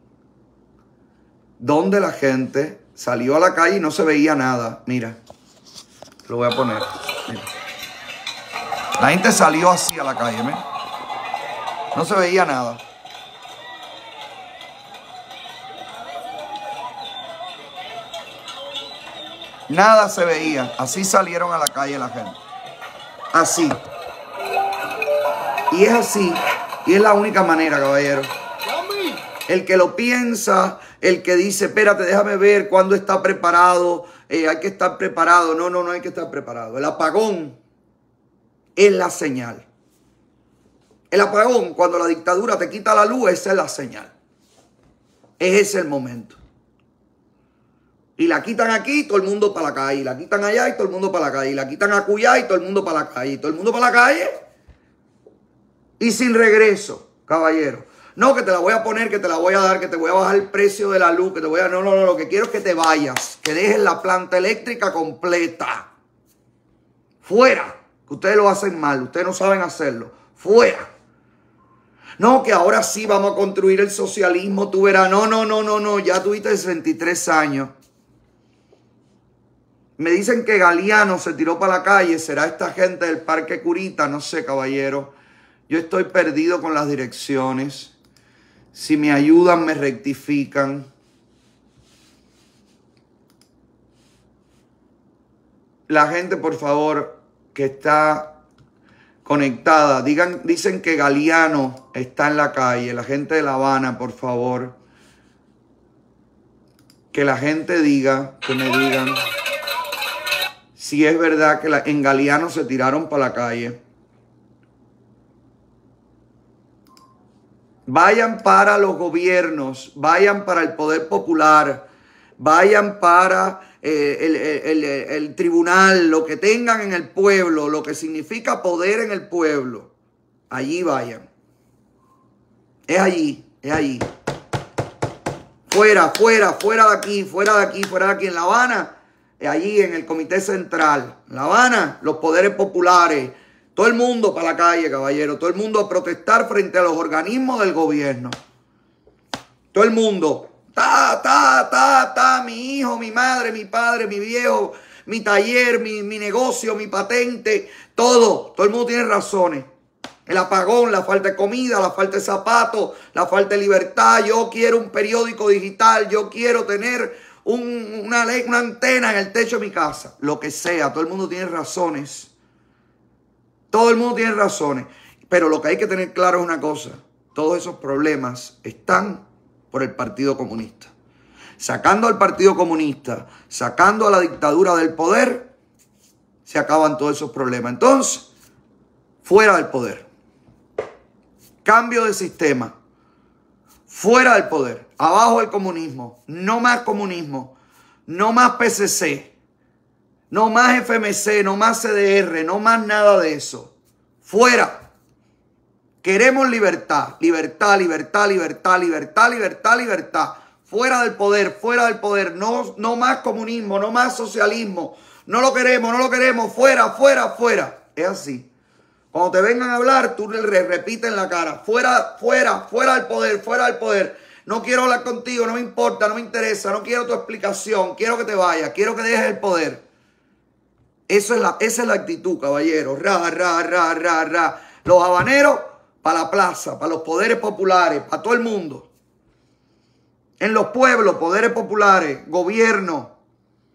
donde la gente salió a la calle y no se veía nada. Mira, lo voy a poner. Mira. La gente salió así a la calle, ¿me? No se veía nada. Nada se veía. Así salieron a la calle la gente. Así. Y es así. Y es la única manera, caballero. El que lo piensa, el que dice, espérate, déjame ver cuándo está preparado, eh, hay que estar preparado. No, no, no hay que estar preparado. El apagón es la señal. El apagón, cuando la dictadura te quita la luz, esa es la señal. Ese es el momento. Y la quitan aquí, todo el mundo para la calle. La quitan allá y todo el mundo para la calle. La quitan acullá y todo el mundo para la calle. Todo el mundo para la calle. Y sin regreso, caballero. No, que te la voy a poner, que te la voy a dar, que te voy a bajar el precio de la luz, que te voy a... No, no, no, lo que quiero es que te vayas, que dejes la planta eléctrica completa. Fuera, que ustedes lo hacen mal, ustedes no saben hacerlo. Fuera. No, que ahora sí vamos a construir el socialismo, tú verás. No, no, no, no, no, ya tuviste sesenta y tres años. Me dicen que Galeano se tiró para la calle, será esta gente del Parque Curita, no sé, caballero. Yo estoy perdido con las direcciones. Si me ayudan, me rectifican. La gente, por favor, que está conectada, digan, dicen que Galeano está en la calle. La gente de La Habana, por favor. Que la gente diga, que me digan si es verdad que la, en Galeano se tiraron para la calle. Vayan para los gobiernos, vayan para el poder popular, vayan para eh, el, el, el, el tribunal, lo que tengan en el pueblo, lo que significa poder en el pueblo. Allí vayan. Es allí, es allí. Fuera, fuera, fuera de aquí, fuera de aquí, fuera de aquí. En La Habana, allí en el Comité Central. En La Habana, los poderes populares. Todo el mundo para la calle, caballero. Todo el mundo a protestar frente a los organismos del gobierno. Todo el mundo. Ta, ta, ta, ta. Mi hijo, mi madre, mi padre, mi viejo, mi taller, mi, mi negocio, mi patente. Todo. Todo el mundo tiene razones. El apagón, la falta de comida, la falta de zapatos, la falta de libertad. Yo quiero un periódico digital. Yo quiero tener un, una, una antena en el techo de mi casa. Lo que sea. Todo el mundo tiene razones. Todo el mundo tiene razones, pero lo que hay que tener claro es una cosa. Todos esos problemas están por el Partido Comunista. Sacando al Partido Comunista, sacando a la dictadura del poder, se acaban todos esos problemas. Entonces, fuera del poder. Cambio de sistema. Fuera del poder. Abajo el comunismo. No más comunismo. No más P C C. No más F M C, no más C D R, no más nada de eso. Fuera. Queremos libertad, libertad, libertad, libertad, libertad, libertad, libertad. Fuera del poder, fuera del poder. No, no más comunismo, no más socialismo. No lo queremos, no lo queremos. Fuera, fuera, fuera. Es así. Cuando te vengan a hablar, tú le repites en la cara. Fuera, fuera, fuera del poder, fuera del poder. No quiero hablar contigo, no me importa, no me interesa. No quiero tu explicación. Quiero que te vayas, quiero que dejes el poder. Eso es la, esa es la actitud, caballero. Ra, ra, ra, ra, ra. Los habaneros para la plaza, para los poderes populares, para todo el mundo. En los pueblos, poderes populares, gobierno.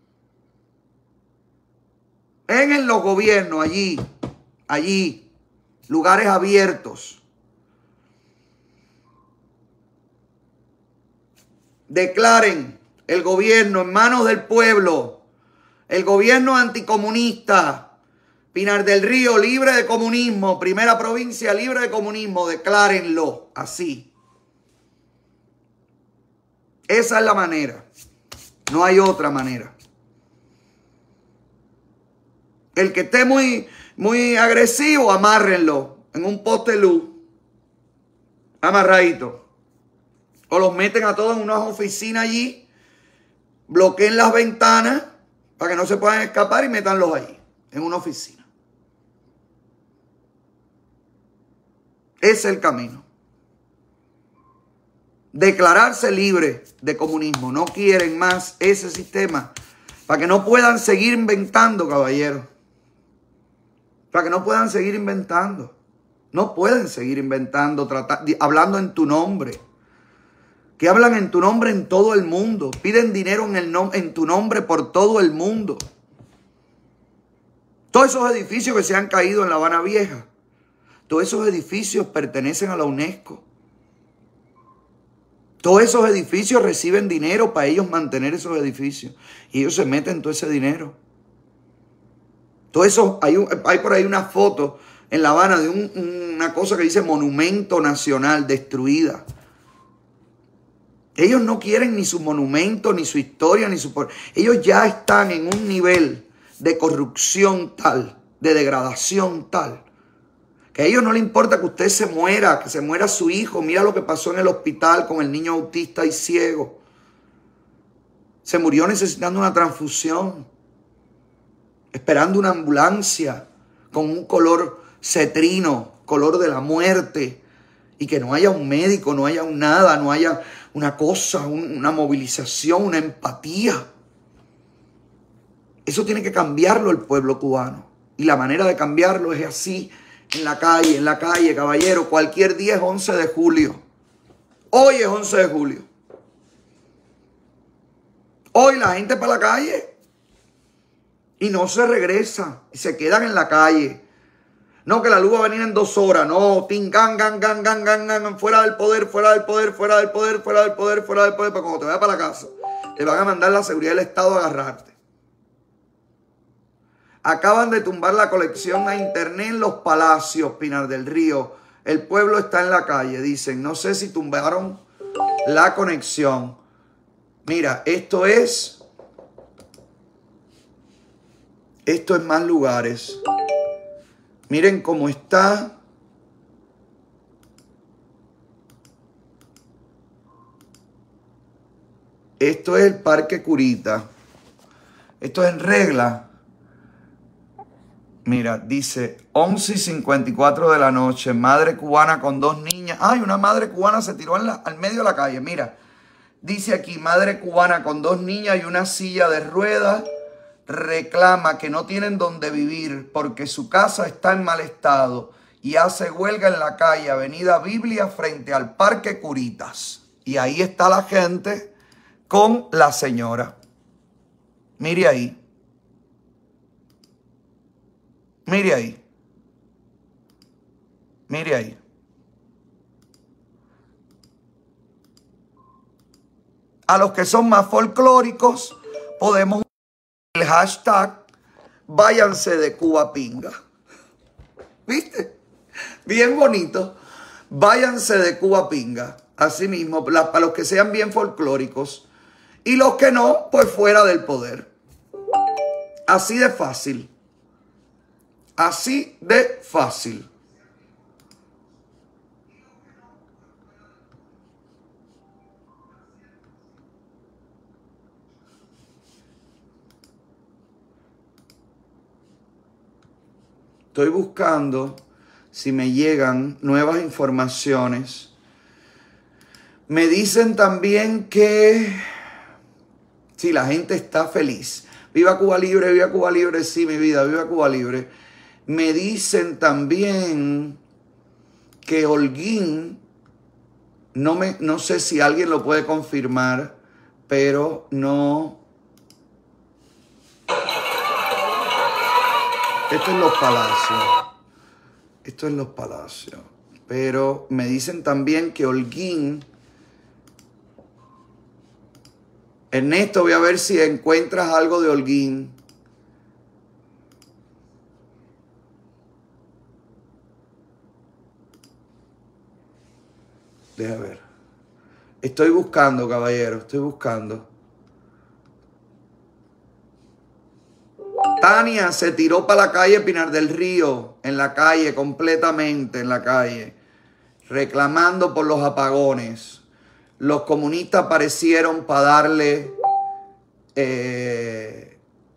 en los gobiernos, allí, allí, lugares abiertos. Declaren el gobierno en manos del pueblo, el gobierno anticomunista, Pinar del Río libre de comunismo, primera provincia libre de comunismo, declárenlo así. Esa es la manera, no hay otra manera. El que esté muy, muy agresivo, amárrenlo en un poste de luz, amarradito. O los meten a todos en unas oficinas allí, bloqueen las ventanas para que no se puedan escapar y métanlos ahí, en una oficina. Ese es el camino. Declararse libre de comunismo. No quieren más ese sistema. Para que no puedan seguir inventando, caballeros. Para que no puedan seguir inventando. No pueden seguir inventando, tratar, hablando en tu nombre. Que hablan en tu nombre en todo el mundo. Piden dinero en, el nom en tu nombre por todo el mundo. Todos esos edificios que se han caído en La Habana Vieja. Todos esos edificios pertenecen a la UNESCO. Todos esos edificios reciben dinero para ellos mantener esos edificios. Y ellos se meten todo ese dinero. Todo eso, hay, un, hay por ahí una foto en La Habana de un, una cosa que dice Monumento Nacional destruida. Ellos no quieren ni su monumento, ni su historia, ni su... Ellos ya están en un nivel de corrupción tal, de degradación tal, que a ellos no les importa que usted se muera, que se muera su hijo. Mira lo que pasó en el hospital con el niño autista y ciego. Se murió necesitando una transfusión, esperando una ambulancia con un color cetrino, color de la muerte, y que no haya un médico, no haya un nada, no haya una cosa, un, una movilización, una empatía. Eso tiene que cambiarlo el pueblo cubano. Y la manera de cambiarlo es así, en la calle, en la calle, caballero. Cualquier día es once de julio. Hoy es once de julio. Hoy la gente para la calle y no se regresa y se quedan en la calle. No, que la luz va a venir en dos horas. No, tin, gan, gan, gan, gan, gan, gan, fuera del poder, fuera del poder, fuera del poder, fuera del poder, fuera del poder. Pero cuando te vayas para la casa, te van a mandar la seguridad del Estado a agarrarte. Acaban de tumbar la conexión a internet en Los Palacios, Pinar del Río. El pueblo está en la calle, dicen. No sé si tumbaron la conexión. Mira, esto es... Esto es más lugares. Miren cómo está. Esto es el Parque Curita. Esto es en regla. Mira, dice once y cincuenta y cuatro de la noche, madre cubana con dos niñas. Ay, una madre cubana se tiró en la, al medio de la calle. Mira, dice aquí, madre cubana con dos niñas y una silla de ruedas reclama que no tienen donde vivir porque su casa está en mal estado y hace huelga en la calle Avenida Biblia frente al Parque Curitas. Y ahí está la gente con la señora. Mire ahí. Mire ahí. Mire ahí. A los que son más folclóricos, podemos usar el hashtag váyanse de Cuba pinga. ¿Viste? Bien bonito. Váyanse de Cuba pinga. Así mismo, para los que sean bien folclóricos. Y los que no, pues fuera del poder. Así de fácil. Así de fácil. Estoy buscando si me llegan nuevas informaciones. Me dicen también que sí, la gente está feliz. Viva Cuba Libre, viva Cuba Libre, sí, mi vida, viva Cuba Libre. Me dicen también que Holguín, no, me, no sé si alguien lo puede confirmar, pero no... Esto es Los Palacios. Esto es Los Palacios. Pero me dicen también que Holguín... Ernesto, voy a ver si encuentras algo de Holguín. Deja ver. Estoy buscando, caballero. Estoy buscando. Tania se tiró para la calle Pinar del Río. En la calle, completamente en la calle. Reclamando por los apagones. Los comunistas aparecieron para darle... Eh,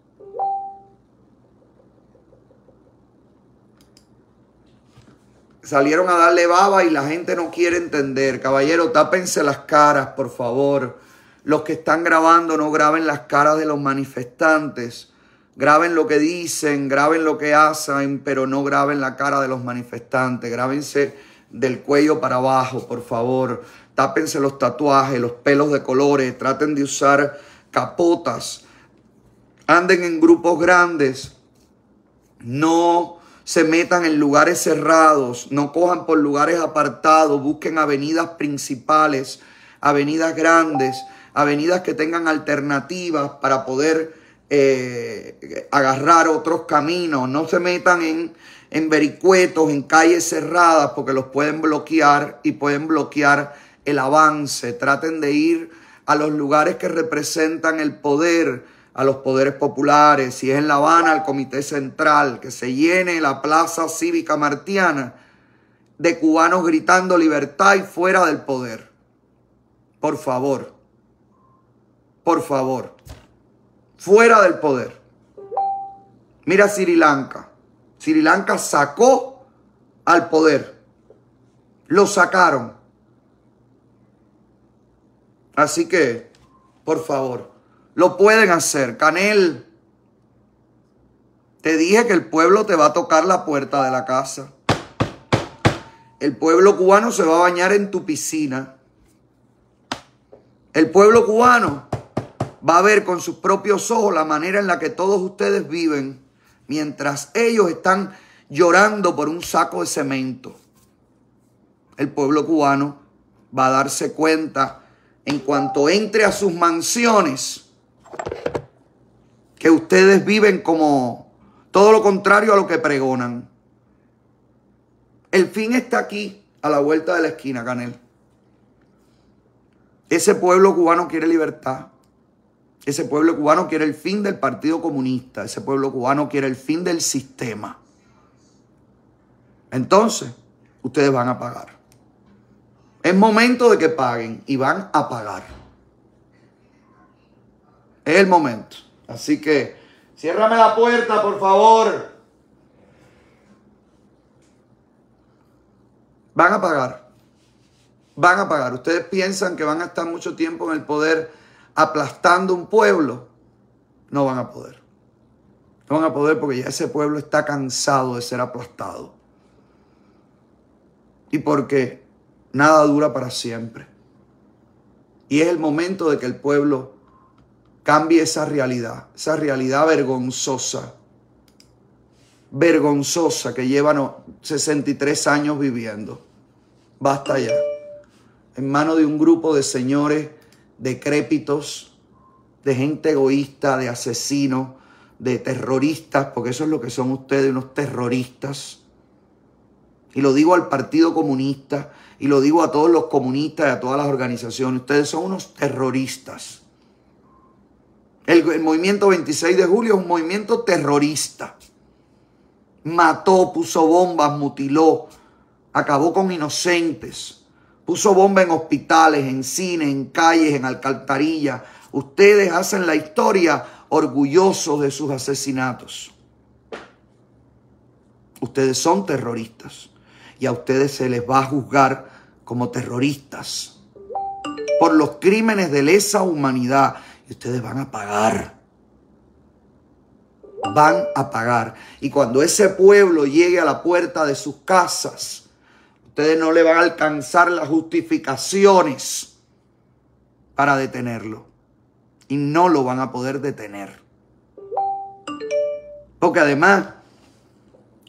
salieron a darle baba y la gente no quiere entender. Caballero, tápense las caras, por favor. Los que están grabando, no graben las caras de los manifestantes. Graben lo que dicen, graben lo que hacen, pero no graben la cara de los manifestantes. Grábense del cuello para abajo, por favor. Tápense los tatuajes, los pelos de colores. Traten de usar capotas. Anden en grupos grandes. No se metan en lugares cerrados. No cojan por lugares apartados. Busquen avenidas principales, avenidas grandes, avenidas que tengan alternativas para poder eh, agarrar otros caminos. No se metan en, en vericuetos, en calles cerradas, porque los pueden bloquear y pueden bloquear el avance. Traten de ir a los lugares que representan el poder, a los poderes populares. Si es en La Habana, al Comité Central, que se llene la Plaza Cívica Martiana de cubanos gritando libertad y fuera del poder. Por favor, por favor, fuera del poder. Mira Sri Lanka. Sri Lanka sacó al poder. Lo sacaron. Así que, por favor, lo pueden hacer. Canel, te dije que el pueblo te va a tocar la puerta de la casa. El pueblo cubano se va a bañar en tu piscina. El pueblo cubano va a ver con sus propios ojos la manera en la que todos ustedes viven mientras ellos están llorando por un saco de cemento. El pueblo cubano va a darse cuenta en cuanto entre a sus mansiones que ustedes viven como todo lo contrario a lo que pregonan. El fin está aquí, a la vuelta de la esquina, Canel. Ese pueblo cubano quiere libertad. Ese pueblo cubano quiere el fin del Partido Comunista. Ese pueblo cubano quiere el fin del sistema. Entonces, ustedes van a pagar. Es momento de que paguen y van a pagar. Es el momento. Así que, ciérrame la puerta, por favor. Van a pagar. Van a pagar. Ustedes piensan que van a estar mucho tiempo en el poder aplastando un pueblo. No van a poder. No van a poder porque ya ese pueblo está cansado de ser aplastado. Y porque nada dura para siempre. Y es el momento de que el pueblo cambie esa realidad. Esa realidad vergonzosa. Vergonzosa que llevan sesenta y tres años viviendo. Basta ya. En manos de un grupo de señores decrépitos, de gente egoísta, de asesinos, de terroristas, porque eso es lo que son ustedes, unos terroristas. Y lo digo al Partido Comunista, y lo digo a todos los comunistas y a todas las organizaciones. Ustedes son unos terroristas. El, el movimiento veintiséis de julio es un movimiento terrorista. Mató, puso bombas, mutiló, acabó con inocentes. Puso bomba en hospitales, en cines, en calles, en alcantarillas. Ustedes hacen la historia orgullosos de sus asesinatos. Ustedes son terroristas. Y a ustedes se les va a juzgar como terroristas por los crímenes de lesa humanidad. Y ustedes van a pagar. Van a pagar. Y cuando ese pueblo llegue a la puerta de sus casas, ustedes no le van a alcanzar las justificaciones para detenerlo. Y no lo van a poder detener. Porque además,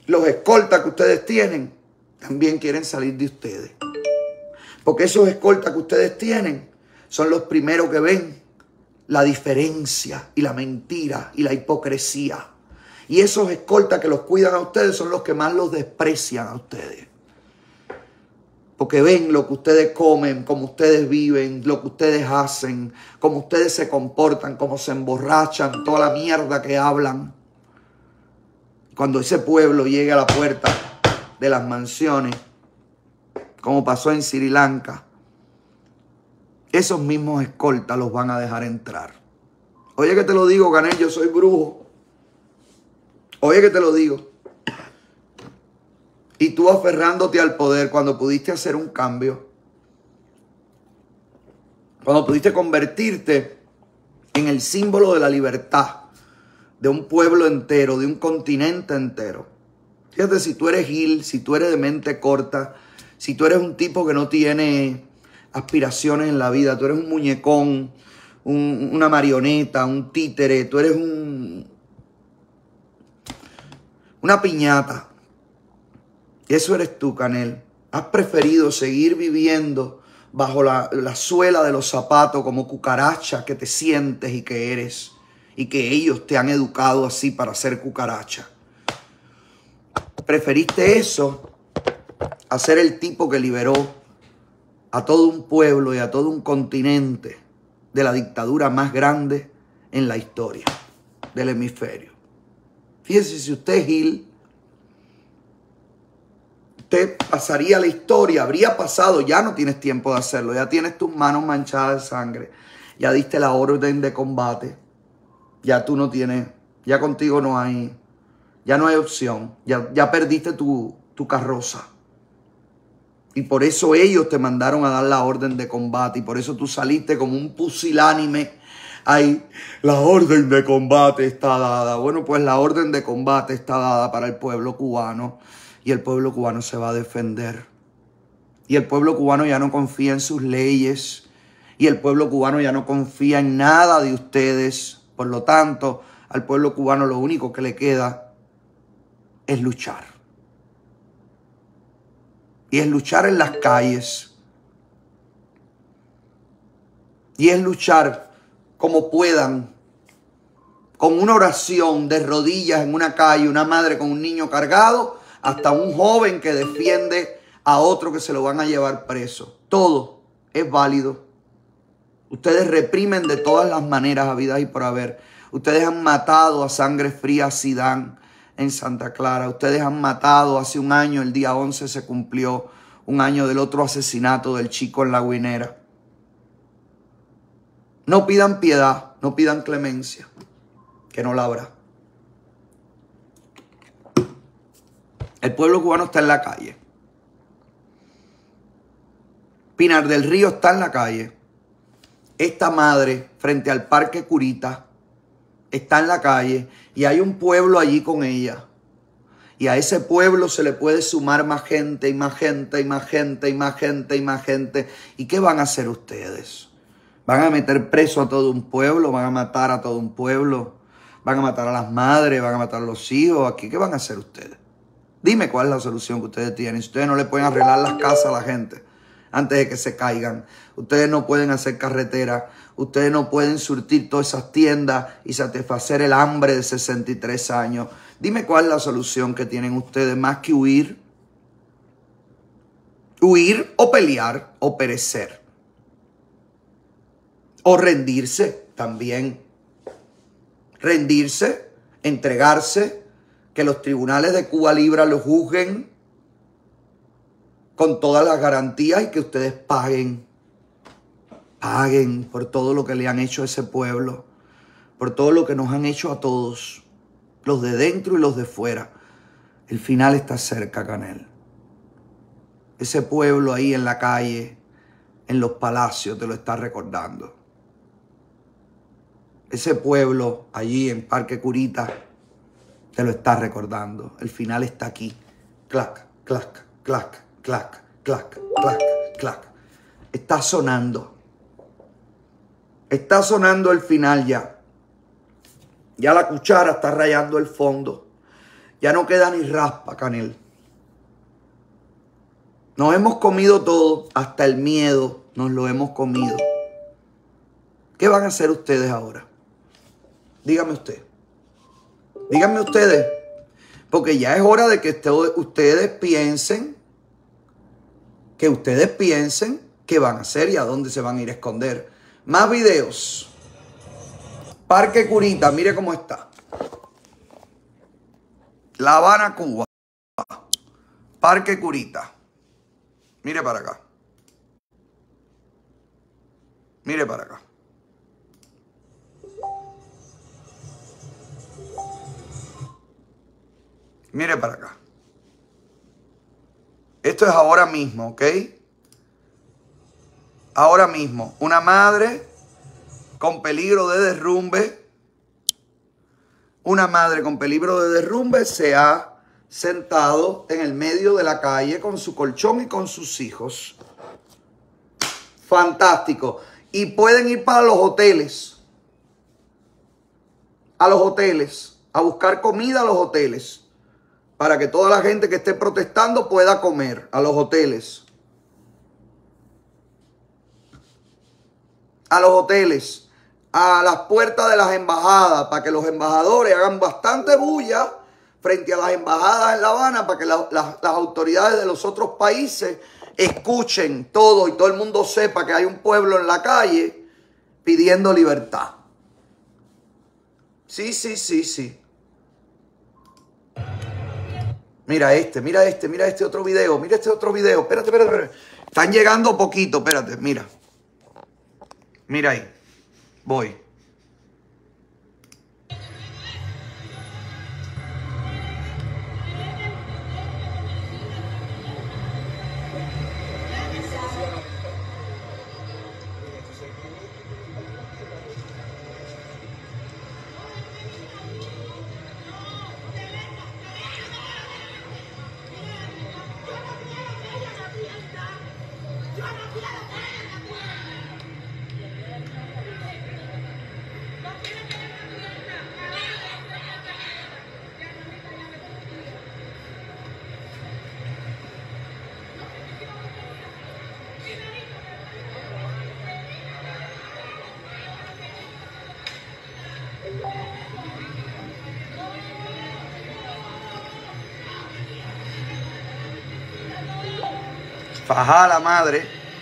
los escoltas que ustedes tienen también quieren salir de ustedes. Porque esos escoltas que ustedes tienen son los primeros que ven la diferencia y la mentira y la hipocresía. Y esos escoltas que los cuidan a ustedes son los que más los desprecian a ustedes. Porque ven lo que ustedes comen, cómo ustedes viven, lo que ustedes hacen, cómo ustedes se comportan, cómo se emborrachan, toda la mierda que hablan. Cuando ese pueblo llegue a la puerta de las mansiones, como pasó en Sri Lanka, esos mismos escoltas los van a dejar entrar. Oye que te lo digo, Canel, yo soy brujo. Oye que te lo digo. Y tú aferrándote al poder cuando pudiste hacer un cambio. Cuando pudiste convertirte en el símbolo de la libertad de un pueblo entero, de un continente entero. Fíjate, si tú eres gil, si tú eres de mente corta, si tú eres un tipo que no tiene aspiraciones en la vida, tú eres un muñecón, un, una marioneta, un títere, tú eres un, una piñata. Eso eres tú, Canel. Has preferido seguir viviendo bajo la, la suela de los zapatos como cucaracha que te sientes y que eres. Y que ellos te han educado así para ser cucaracha. Preferiste eso a ser el tipo que liberó a todo un pueblo y a todo un continente de la dictadura más grande en la historia del hemisferio. Fíjese, si usted es Gil, usted pasaría la historia, habría pasado, ya no tienes tiempo de hacerlo, ya tienes tus manos manchadas de sangre, ya diste la orden de combate, ya tú no tienes, ya contigo no hay, ya no hay opción, ya, ya perdiste tu, tu carroza. Y por eso ellos te mandaron a dar la orden de combate. Y por eso tú saliste como un pusilánime. Ay, la orden de combate está dada. Bueno, pues la orden de combate está dada para el pueblo cubano. Y el pueblo cubano se va a defender. Y el pueblo cubano ya no confía en sus leyes. Y el pueblo cubano ya no confía en nada de ustedes. Por lo tanto, al pueblo cubano lo único que le queda es luchar. Y es luchar en las calles. Y es luchar como puedan. Con una oración de rodillas en una calle, una madre con un niño cargado, hasta un joven que defiende a otro que se lo van a llevar preso. Todo es válido. Ustedes reprimen de todas las maneras habidas y por haber. Ustedes han matado a sangre fría a Sidán en Santa Clara. Ustedes han matado hace un año, el día once se cumplió un año del otro asesinato del chico en La Guinera. No pidan piedad, no pidan clemencia, que no la habrá. El pueblo cubano está en la calle. Pinar del Río está en la calle. Esta madre, frente al Parque Curita, está en la calle y hay un pueblo allí con ella. Y a ese pueblo se le puede sumar más gente y más gente y más gente y más gente y más gente. ¿Y qué van a hacer ustedes? ¿Van a meter preso a todo un pueblo? ¿Van a matar a todo un pueblo? ¿Van a matar a las madres? ¿Van a matar a los hijos? ¿Aquí qué van a hacer ustedes? Dime cuál es la solución que ustedes tienen. Si ustedes no le pueden arreglar las casas a la gente antes de que se caigan. Ustedes no pueden hacer carretera. Ustedes no pueden surtir todas esas tiendas y satisfacer el hambre de sesenta y tres años. Dime cuál es la solución que tienen ustedes más que huir. Huir o pelear o perecer. O rendirse también. Rendirse, entregarse, que los tribunales de Cuba Libre lo juzguen con todas las garantías y que ustedes paguen. Paguen por todo lo que le han hecho a ese pueblo. Por todo lo que nos han hecho a todos. Los de dentro y los de fuera. El final está cerca, Canel. Ese pueblo ahí en la calle, en los palacios, te lo está recordando. Ese pueblo allí en Parque Curita te lo está recordando. El final está aquí. Clac, clac, clac, clac, clac, clac, clac. Está sonando. Está sonando el final ya. Ya la cuchara está rayando el fondo. Ya no queda ni raspa, Canel. Nos hemos comido todo, hasta el miedo nos lo hemos comido. ¿Qué van a hacer ustedes ahora? Dígame usted. Díganme ustedes. Porque ya es hora de que ustedes piensen, que ustedes piensen qué van a hacer y a dónde se van a ir a esconder. Más videos. Parque Curita, mire cómo está. La Habana, Cuba. Parque Curita. Mire para acá. Mire para acá. Mire para acá. Esto es ahora mismo, ¿ok? Ahora mismo. Una madre con peligro de derrumbe. Una madre con peligro de derrumbe se ha sentado en el medio de la calle con su colchón y con sus hijos. Fantástico. Y pueden ir para los hoteles. A los hoteles. A buscar comida a los hoteles. Para que toda la gente que esté protestando pueda comer. A los hoteles. A los hoteles. A las puertas de las embajadas. Para que los embajadores hagan bastante bulla frente a las embajadas en La Habana, para que la, la, las autoridades de los otros países escuchen todo y todo el mundo sepa que hay un pueblo en la calle pidiendo libertad. Sí, sí, sí, sí. Mira este, mira este, mira este otro video, mira este otro video. Espérate, espérate, espérate. Están llegando poquito, espérate, mira. Mira ahí. Voy. Fajá la madre.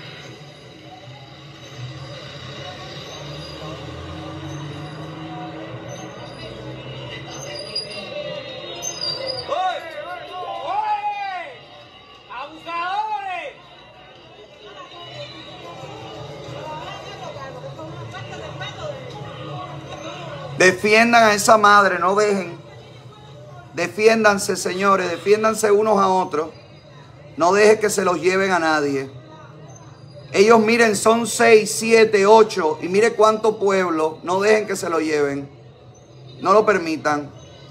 Defiendan a esa madre, no dejen. Defiéndanse, señores, defiéndanse unos a otros. No dejen que se los lleven a nadie. Ellos, miren, son seis, siete, ocho. Y mire cuánto pueblo. No dejen que se lo lleven. No lo permitan.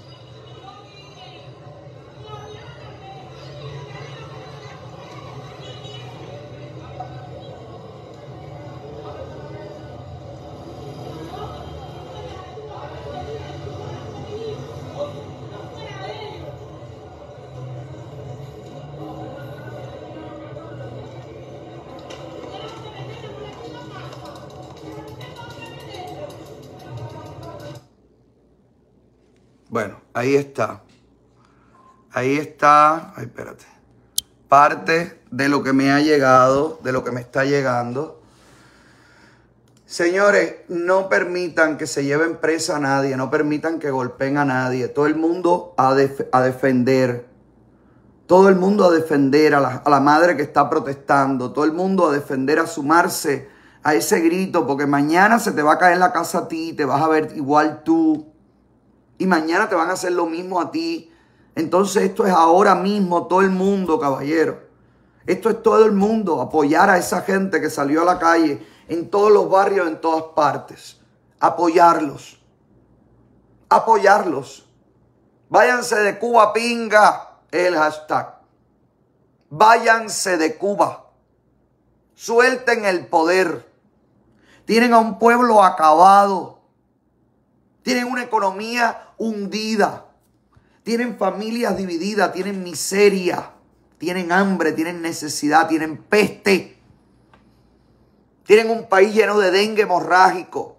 Bueno, ahí está. Ahí está. Ay, espérate. Parte de lo que me ha llegado, de lo que me está llegando. Señores, no permitan que se lleven presa a nadie. No permitan que golpeen a nadie. Todo el mundo a, def a defender. Todo el mundo a defender a la, a la madre que está protestando. Todo el mundo a defender, a sumarse a ese grito. Porque mañana se te va a caer la casa a ti. Te vas a ver igual tú. Y mañana te van a hacer lo mismo a ti. Entonces esto es ahora mismo todo el mundo, caballero. Esto es todo el mundo. Apoyar a esa gente que salió a la calle en todos los barrios, en todas partes. Apoyarlos. Apoyarlos. Váyanse de Cuba, pinga. Es el hashtag. Váyanse de Cuba. Suelten el poder. Tienen a un pueblo acabado. Tienen una economía hundida. Tienen familias divididas, tienen miseria, tienen hambre, tienen necesidad, tienen peste. Tienen un país lleno de dengue hemorrágico.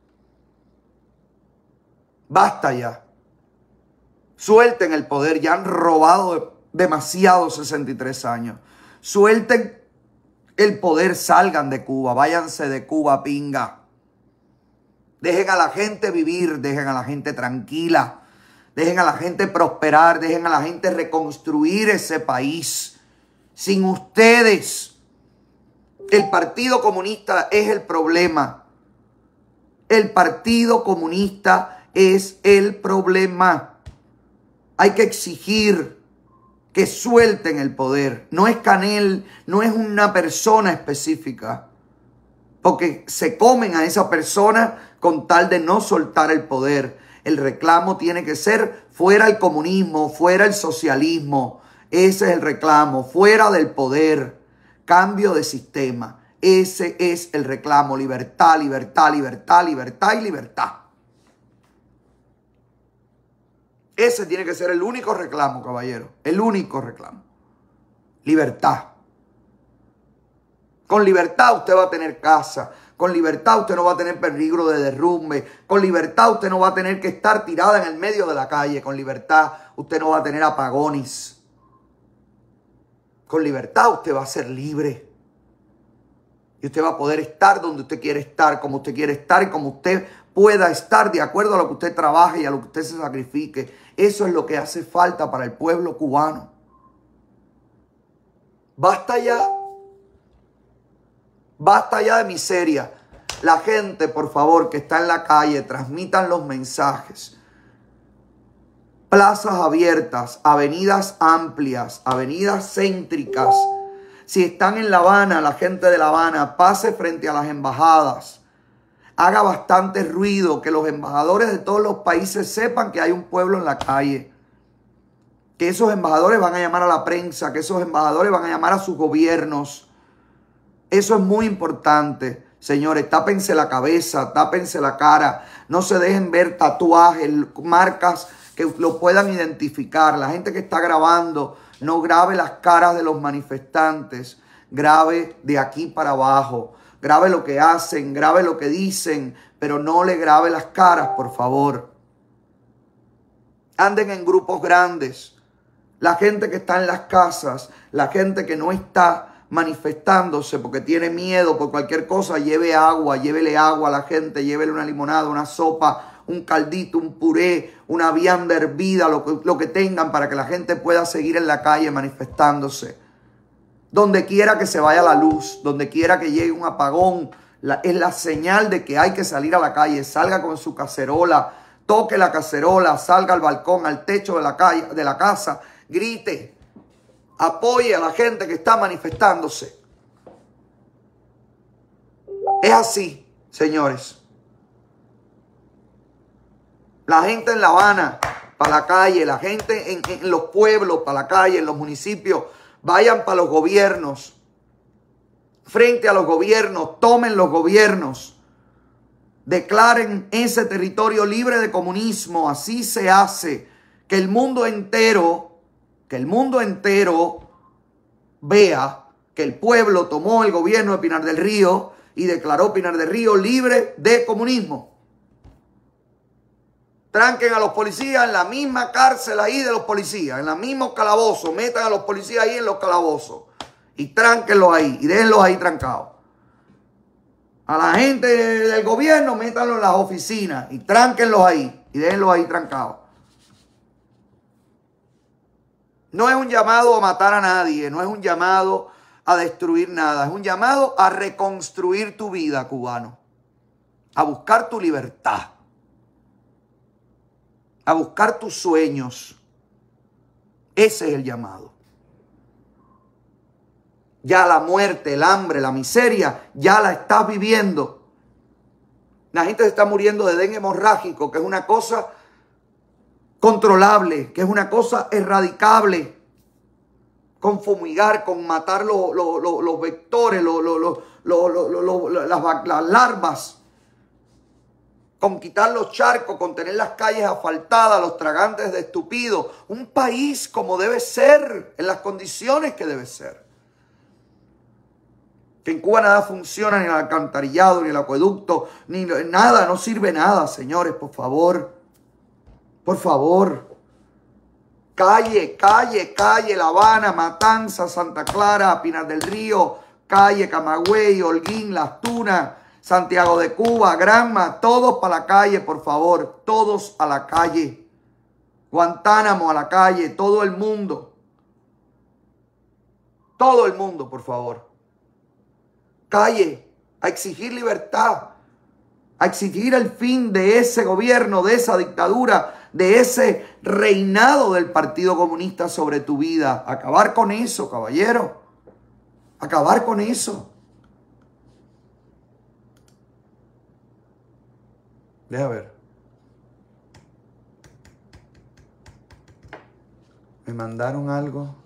Basta ya. Suelten el poder. Ya han robado demasiado sesenta y tres años. Suelten el poder. Salgan de Cuba. Váyanse de Cuba, pinga. Dejen a la gente vivir. Dejen a la gente tranquila. Dejen a la gente prosperar. Dejen a la gente reconstruir ese país. Sin ustedes, el Partido Comunista es el problema. El Partido Comunista es el problema. Hay que exigir que suelten el poder. No es Canel, no es una persona específica. Porque se comen a esa persona con tal de no soltar el poder. El reclamo tiene que ser fuera el comunismo, fuera el socialismo. Ese es el reclamo, fuera del poder. Cambio de sistema. Ese es el reclamo. Libertad, libertad, libertad, libertad y libertad. Ese tiene que ser el único reclamo, caballero. El único reclamo. Libertad. Con libertad usted va a tener casa. Con libertad usted no va a tener peligro de derrumbe. Con libertad usted no va a tener que estar tirada en el medio de la calle. Con libertad usted no va a tener apagones. Con libertad usted va a ser libre. Y usted va a poder estar donde usted quiere estar, como usted quiere estar y como usted pueda estar de acuerdo a lo que usted trabaje y a lo que usted se sacrifique. Eso es lo que hace falta para el pueblo cubano. Basta ya. Basta ya de miseria. La gente, por favor, que está en la calle, transmitan los mensajes. Plazas abiertas, avenidas amplias, avenidas céntricas. Si están en La Habana, la gente de La Habana, pase frente a las embajadas. Haga bastante ruido, que los embajadores de todos los países sepan que hay un pueblo en la calle. Que esos embajadores van a llamar a la prensa, que esos embajadores van a llamar a sus gobiernos. Eso es muy importante. Señores, tápense la cabeza, tápense la cara. No se dejen ver tatuajes, marcas que lo puedan identificar. La gente que está grabando, no grabe las caras de los manifestantes. Grabe de aquí para abajo. Grabe lo que hacen, grabe lo que dicen, pero no le grabe las caras, por favor. Anden en grupos grandes. La gente que está en las casas, la gente que no está manifestándose porque tiene miedo por cualquier cosa, lleve agua, llévele agua a la gente, llévele una limonada, una sopa, un caldito, un puré, una vianda hervida, lo que, lo que tengan para que la gente pueda seguir en la calle manifestándose. Donde quiera que se vaya la luz, donde quiera que llegue un apagón, la, es la señal de que hay que salir a la calle. Salga con su cacerola, toque la cacerola, salga al balcón, al techo de la, calle, de la casa, grite, apoye a la gente que está manifestándose. Es así, señores. La gente en La Habana, para la calle, la gente en, en los pueblos, para la calle, en los municipios, vayan para los gobiernos, frente a los gobiernos, tomen los gobiernos, declaren ese territorio libre de comunismo. Así se hace, que el mundo entero, que el mundo entero vea que el pueblo tomó el gobierno de Pinar del Río y declaró Pinar del Río libre de comunismo. Tranquen a los policías en la misma cárcel ahí de los policías, en los mismos calabozos. Metan a los policías ahí en los calabozos y tránquenlos ahí y déjenlos ahí trancados. A la gente del gobierno, métanlos en las oficinas y tránquenlos ahí y déjenlos ahí trancados. No es un llamado a matar a nadie, no es un llamado a destruir nada, es un llamado a reconstruir tu vida, cubano, a buscar tu libertad, a buscar tus sueños. Ese es el llamado. Ya la muerte, el hambre, la miseria, ya la estás viviendo. La gente se está muriendo de dengue hemorrágico, que es una cosa controlable, que es una cosa erradicable, con fumigar, con matar los, los, los, los vectores, los, los, los, los, los, los, las, las larvas. con quitar los charcos, con tener las calles asfaltadas, los tragantes de estúpidos. Un país como debe ser, en las condiciones que debe ser. Que en Cuba nada funciona, ni el alcantarillado, ni el acueducto, ni nada, no sirve nada, señores, por favor. Por favor. Calle, calle, calle, La Habana, Matanza, Santa Clara, Pinar del Río, calle, Camagüey, Holguín, Las Tunas, Santiago de Cuba, Granma, todos para la calle, por favor, todos a la calle. Guantánamo a la calle, todo el mundo. Todo el mundo, por favor. Calle, a exigir libertad, a exigir el fin de ese gobierno, de esa dictadura, de ese reinado del Partido Comunista sobre tu vida. Acabar con eso, caballero. Acabar con eso. Deja ver. Me mandaron algo.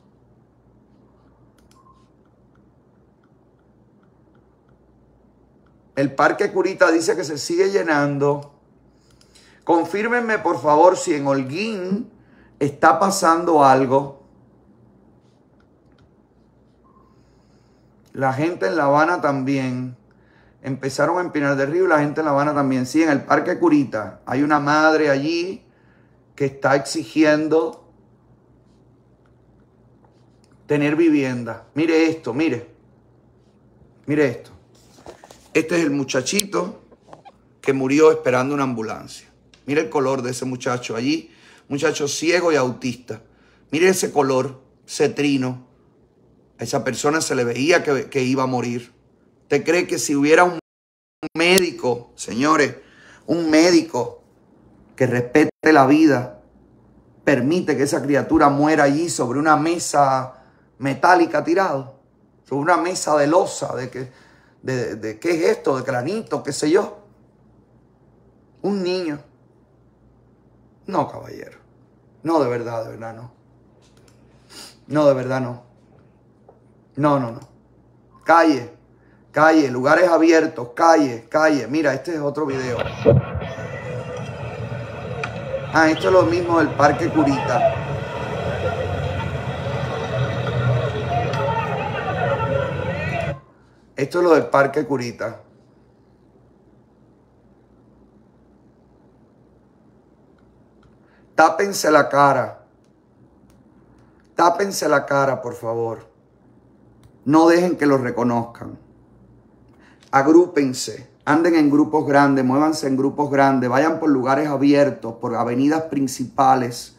El Parque Curita dice que se sigue llenando. Confírmenme, por favor, si en Holguín está pasando algo. La gente en La Habana también. Empezaron en Pinar del Río y la gente en La Habana también. Sí, en el Parque Curita hay una madre allí que está exigiendo tener vivienda. Mire esto, mire. Mire esto. Este es el muchachito que murió esperando una ambulancia. Mire el color de ese muchacho allí. Muchacho ciego y autista. Mire ese color, cetrino. A esa persona se le veía que, que iba a morir. ¿Usted cree que si hubiera un médico, señores, un médico que respete la vida, permite que esa criatura muera allí sobre una mesa metálica tirado? Sobre una mesa de losa, de que, de, de, de ¿qué es esto? De granito, qué sé yo. Un niño. No, caballero. No, de verdad, de verdad no. No, de verdad no. No, no, no. Calle, calle, lugares abiertos, calle, calle. Mira, este es otro video. Ah, esto es lo mismo del Parque Curita. Esto es lo del Parque Curita. Tápense la cara. Tápense la cara, por favor. No dejen que los reconozcan. Agrúpense. Anden en grupos grandes. Muévanse en grupos grandes. Vayan por lugares abiertos, por avenidas principales.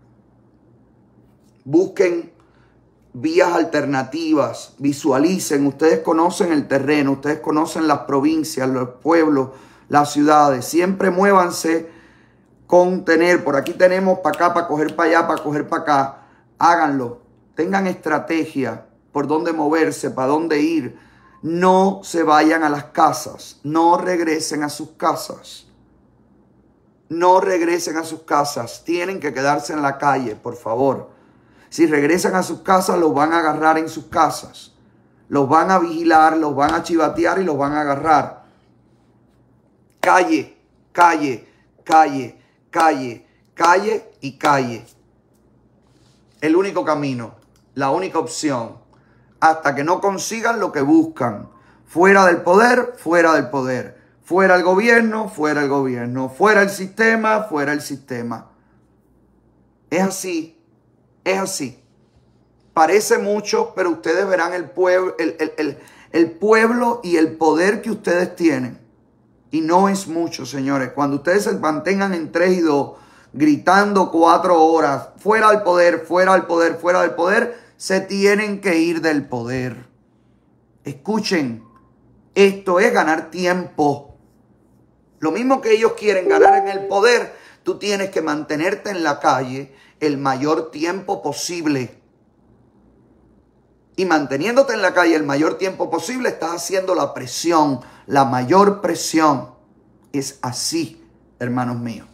Busquen vías alternativas. Visualicen. Ustedes conocen el terreno. Ustedes conocen las provincias, los pueblos, las ciudades. Siempre muévanse con tener, por aquí tenemos para acá, para coger para allá, para coger para acá. Háganlo. Tengan estrategia por dónde moverse, para dónde ir. No se vayan a las casas. No regresen a sus casas. No regresen a sus casas. Tienen que quedarse en la calle, por favor. Si regresan a sus casas, los van a agarrar en sus casas. Los van a vigilar, los van a chivatear y los van a agarrar. Calle, calle, calle. Calle, calle y calle. El único camino, la única opción, hasta que no consigan lo que buscan. Fuera del poder, fuera del poder. Fuera el gobierno, fuera el gobierno. Fuera el sistema, fuera el sistema. Es así, es así. Parece mucho, pero ustedes verán el pueblo, el, el, el, el pueblo y el poder que ustedes tienen. Y no es mucho, señores. Cuando ustedes se mantengan en tres y dos, gritando cuatro horas, fuera del poder, fuera del poder, fuera del poder, se tienen que ir del poder. Escuchen, esto es ganar tiempo. Lo mismo que ellos quieren ganar en el poder, tú tienes que mantenerte en la calle el mayor tiempo posible. Y manteniéndote en la calle el mayor tiempo posible, estás haciendo la presión, la mayor presión. Es así, hermanos míos.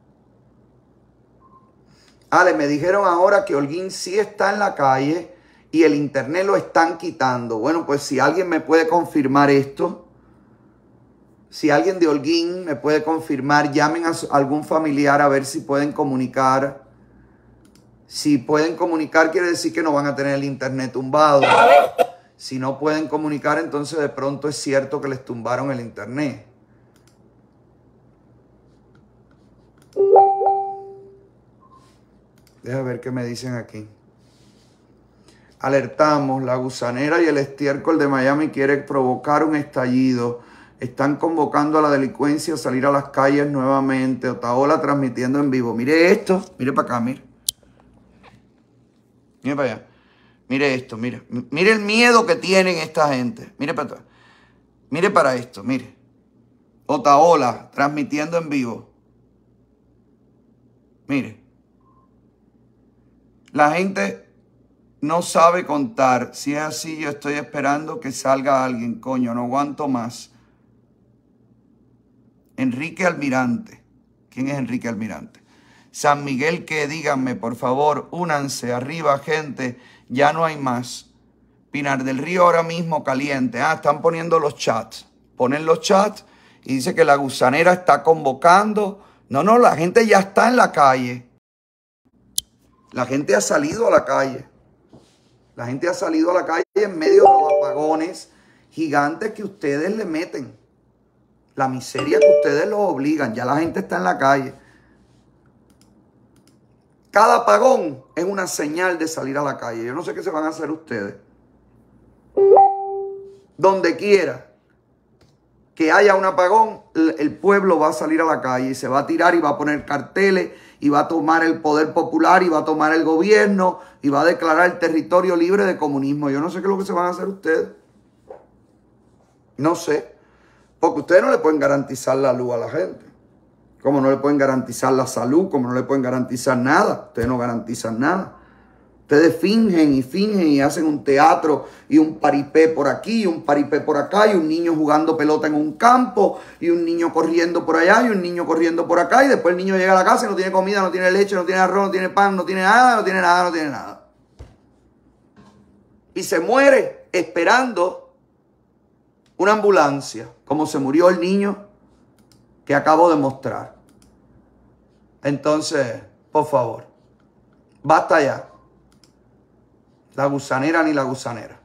Ale, me dijeron ahora que Holguín sí está en la calle y el internet lo están quitando. Bueno, pues si alguien me puede confirmar esto, si alguien de Holguín me puede confirmar, llamen a algún familiar a ver si pueden comunicar. Si pueden comunicar, quiere decir que no van a tener el internet tumbado. Si no pueden comunicar, entonces de pronto es cierto que les tumbaron el internet. Deja ver qué me dicen aquí. Alertamos, la gusanera y el estiércol de Miami quiere provocar un estallido. Están convocando a la delincuencia a salir a las calles nuevamente. Otaola transmitiendo en vivo. Mire esto. Mire para acá, mire. Mire para allá. Mire esto, mire. Mire el miedo que tienen esta gente. Mire para atrás. Mire para esto, mire. Otaola transmitiendo en vivo. Mire. La gente no sabe contar. Si es así, yo estoy esperando que salga alguien. Coño, no aguanto más. Enrique Almirante. ¿Quién es Enrique Almirante? San Miguel, que díganme, por favor, únanse. Arriba, gente. Ya no hay más. Pinar del Río ahora mismo caliente. Ah, están poniendo los chats. Ponen los chats y dice que la gusanera está convocando. No, no, la gente ya está en la calle. La gente ha salido a la calle. La gente ha salido a la calle en medio de los apagones gigantes que ustedes le meten. La miseria que ustedes los obligan. Ya la gente está en la calle. Cada apagón es una señal de salir a la calle. Yo no sé qué se van a hacer ustedes. Donde quiera que haya un apagón, el pueblo va a salir a la calle y se va a tirar y va a poner carteles y va a tomar el poder popular y va a tomar el gobierno y va a declarar el territorio libre de comunismo. Yo no sé qué es lo que se van a hacer ustedes. No sé. Porque ustedes no le pueden garantizar la luz a la gente. Como no le pueden garantizar la salud, como no le pueden garantizar nada. Ustedes no garantizan nada. Ustedes fingen y fingen y hacen un teatro y un paripé por aquí y un paripé por acá y un niño jugando pelota en un campo y un niño corriendo por allá y un niño corriendo por acá y después el niño llega a la casa y no tiene comida, no tiene leche, no tiene arroz, no tiene pan, no tiene nada, no tiene nada, no tiene nada. Y se muere esperando una ambulancia, como se murió el niño que acabo de mostrar. Entonces, por favor, basta ya. La gusanera ni la gusanera.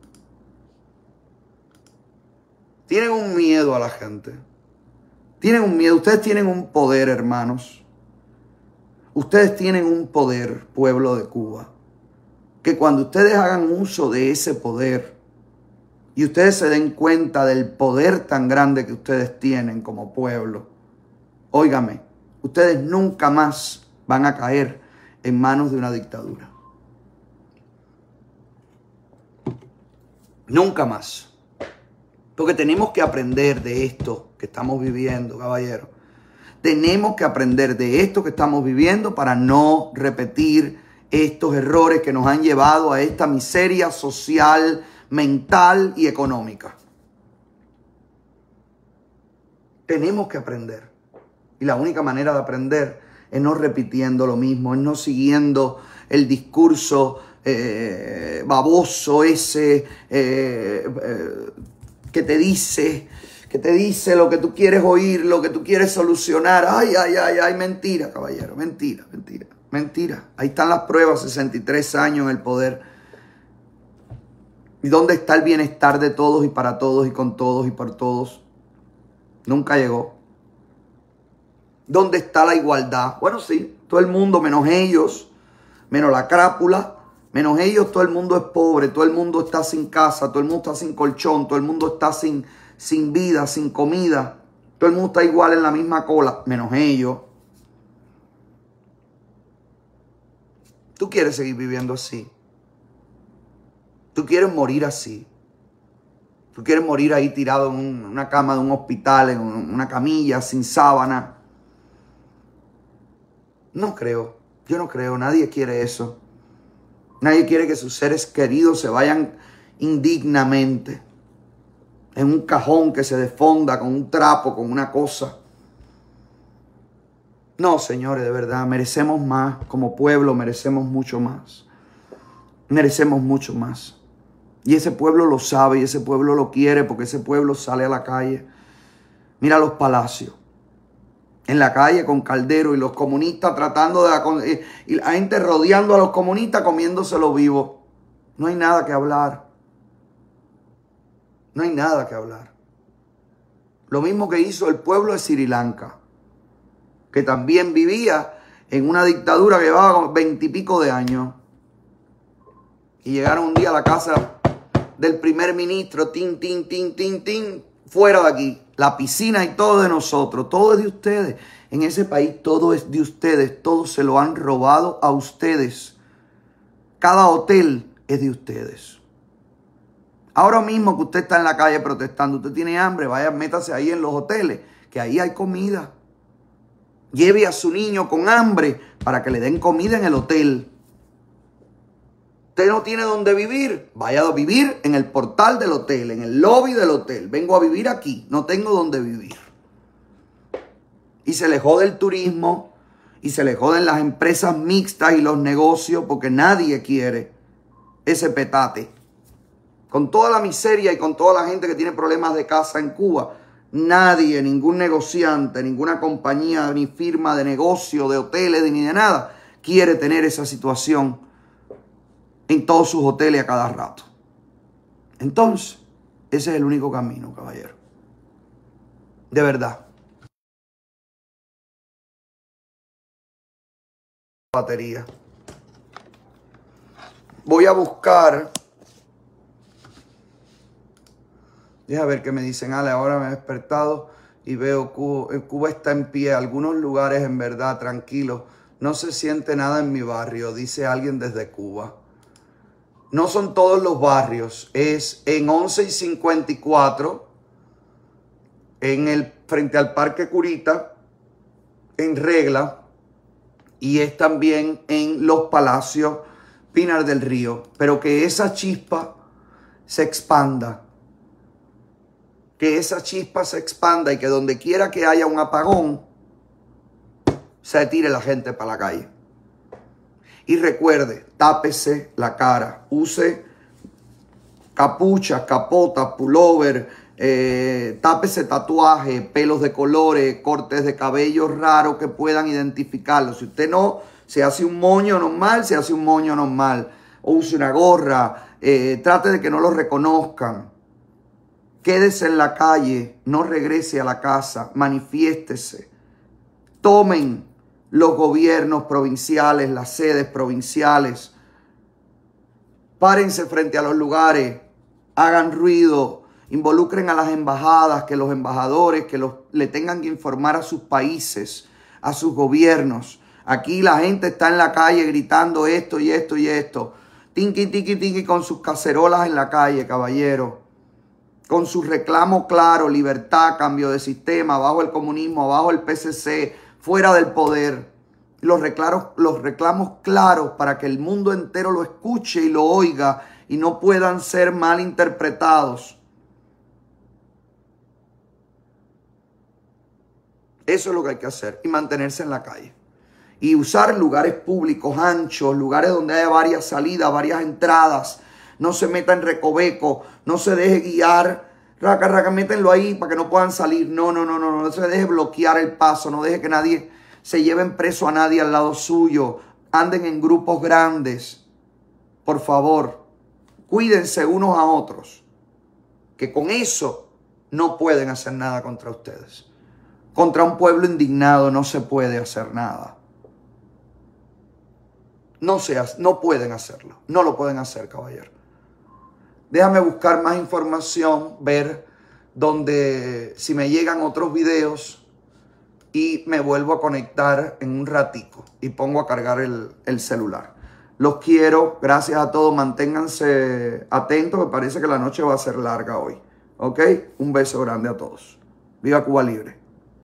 Tienen un miedo a la gente. Tienen un miedo. Ustedes tienen un poder, hermanos. Ustedes tienen un poder, pueblo de Cuba. Que cuando ustedes hagan uso de ese poder y ustedes se den cuenta del poder tan grande que ustedes tienen como pueblo, óigame, ustedes nunca más van a caer en manos de una dictadura. Nunca más. Porque tenemos que aprender de esto que estamos viviendo, caballero. Tenemos que aprender de esto que estamos viviendo para no repetir estos errores que nos han llevado a esta miseria social, mental y económica. Tenemos que aprender. Y la única manera de aprender es no repitiendo lo mismo, es no siguiendo el discurso Eh, baboso ese eh, eh, que te dice que te dice lo que tú quieres oír, lo que tú quieres solucionar. Ay, ay, ay, ay, mentira, caballero, mentira, mentira, mentira. Ahí están las pruebas, sesenta y tres años en el poder. ¿Y dónde está el bienestar de todos y para todos y con todos y por todos? Nunca llegó. ¿Dónde está la igualdad? Bueno, sí, todo el mundo menos ellos, menos la crápula. Menos ellos, todo el mundo es pobre, todo el mundo está sin casa, todo el mundo está sin colchón, todo el mundo está sin, sin vida, sin comida. Todo el mundo está igual en la misma cola, menos ellos. Tú quieres seguir viviendo así. Tú quieres morir así. Tú quieres morir ahí tirado en un, una cama de un hospital, en un, una camilla, sin sábana. No creo, yo no creo, nadie quiere eso. Nadie quiere que sus seres queridos se vayan indignamente en un cajón que se desfonda con un trapo, con una cosa. No, señores, de verdad, merecemos más. Como pueblo merecemos mucho más. Merecemos mucho más. Y ese pueblo lo sabe y ese pueblo lo quiere porque ese pueblo sale a la calle. Mira los palacios. En la calle con Caldero y los comunistas tratando de... Y la gente rodeando a los comunistas comiéndoselo vivo. No hay nada que hablar. No hay nada que hablar. Lo mismo que hizo el pueblo de Sri Lanka, que también vivía en una dictadura que llevaba veintipico de años. Y llegaron un día a la casa del primer ministro, tin, tin, tin, tin, tin, fuera de aquí. La piscina y todo de nosotros, todo es de ustedes. En ese país todo es de ustedes, todo se lo han robado a ustedes. Cada hotel es de ustedes. Ahora mismo que usted está en la calle protestando, usted tiene hambre, vaya, métase ahí en los hoteles, que ahí hay comida. Lleve a su niño con hambre para que le den comida en el hotel. Usted no tiene dónde vivir, vaya a vivir en el portal del hotel, en el lobby del hotel. Vengo a vivir aquí, no tengo dónde vivir. Y se le jode el turismo, y se le joden las empresas mixtas y los negocios, porque nadie quiere ese petate. Con toda la miseria y con toda la gente que tiene problemas de casa en Cuba, nadie, ningún negociante, ninguna compañía, ni firma de negocio, de hoteles, ni de nada, quiere tener esa situación en todos sus hoteles a cada rato. Entonces, ese es el único camino, caballero. De verdad. Batería. Voy a buscar. Deja ver qué me dicen. Ale, ahora me he despertado y veo Cuba, Cuba está en pie. Algunos lugares, en verdad, tranquilos. No se siente nada en mi barrio, dice alguien desde Cuba. No son todos los barrios. Es en once y cincuenta y cuatro, en el, frente al Parque Curita, en Regla. Y es también en Los Palacios, Pinar del Río. Pero que esa chispa se expanda. Que esa chispa se expanda y que donde quiera que haya un apagón, se tire la gente para la calle. Y recuerde, tápese la cara. Use capucha, capota, pullover, eh, tápese tatuaje, pelos de colores, cortes de cabello raros que puedan identificarlo. Si usted no se hace un moño normal, se hace un moño normal. O use una gorra, eh, trate de que no lo reconozcan. Quédese en la calle, no regrese a la casa, manifiéstese. Tomen los gobiernos provinciales, las sedes provinciales. Párense frente a los lugares, hagan ruido, involucren a las embajadas, que los embajadores que los, le tengan que informar a sus países, a sus gobiernos. Aquí la gente está en la calle gritando esto y esto y esto. Tinqui, tinqui, tinqui con sus cacerolas en la calle, caballero. Con su reclamo claro, libertad, cambio de sistema, abajo el comunismo, abajo el P C C, fuera del poder. Los reclamos, los reclamos claros para que el mundo entero lo escuche y lo oiga y no puedan ser mal interpretados. Eso es lo que hay que hacer y mantenerse en la calle. Y usar lugares públicos anchos, lugares donde haya varias salidas, varias entradas. No se meta en recoveco, no se deje guiar, raca, raca, métenlo ahí para que no puedan salir. No, no, no, no, no, no se deje bloquear el paso, no deje que nadie se lleven preso a nadie al lado suyo. Anden en grupos grandes. Por favor, cuídense unos a otros, que con eso no pueden hacer nada contra ustedes. Contra un pueblo indignado no se puede hacer nada. No, se, no pueden hacerlo, no lo pueden hacer, caballero. Déjame buscar más información, ver donde, si me llegan otros videos y me vuelvo a conectar en un ratico y pongo a cargar el, el celular. Los quiero, gracias a todos, manténganse atentos, me parece que la noche va a ser larga hoy. ¿Ok? Un beso grande a todos. Viva Cuba Libre.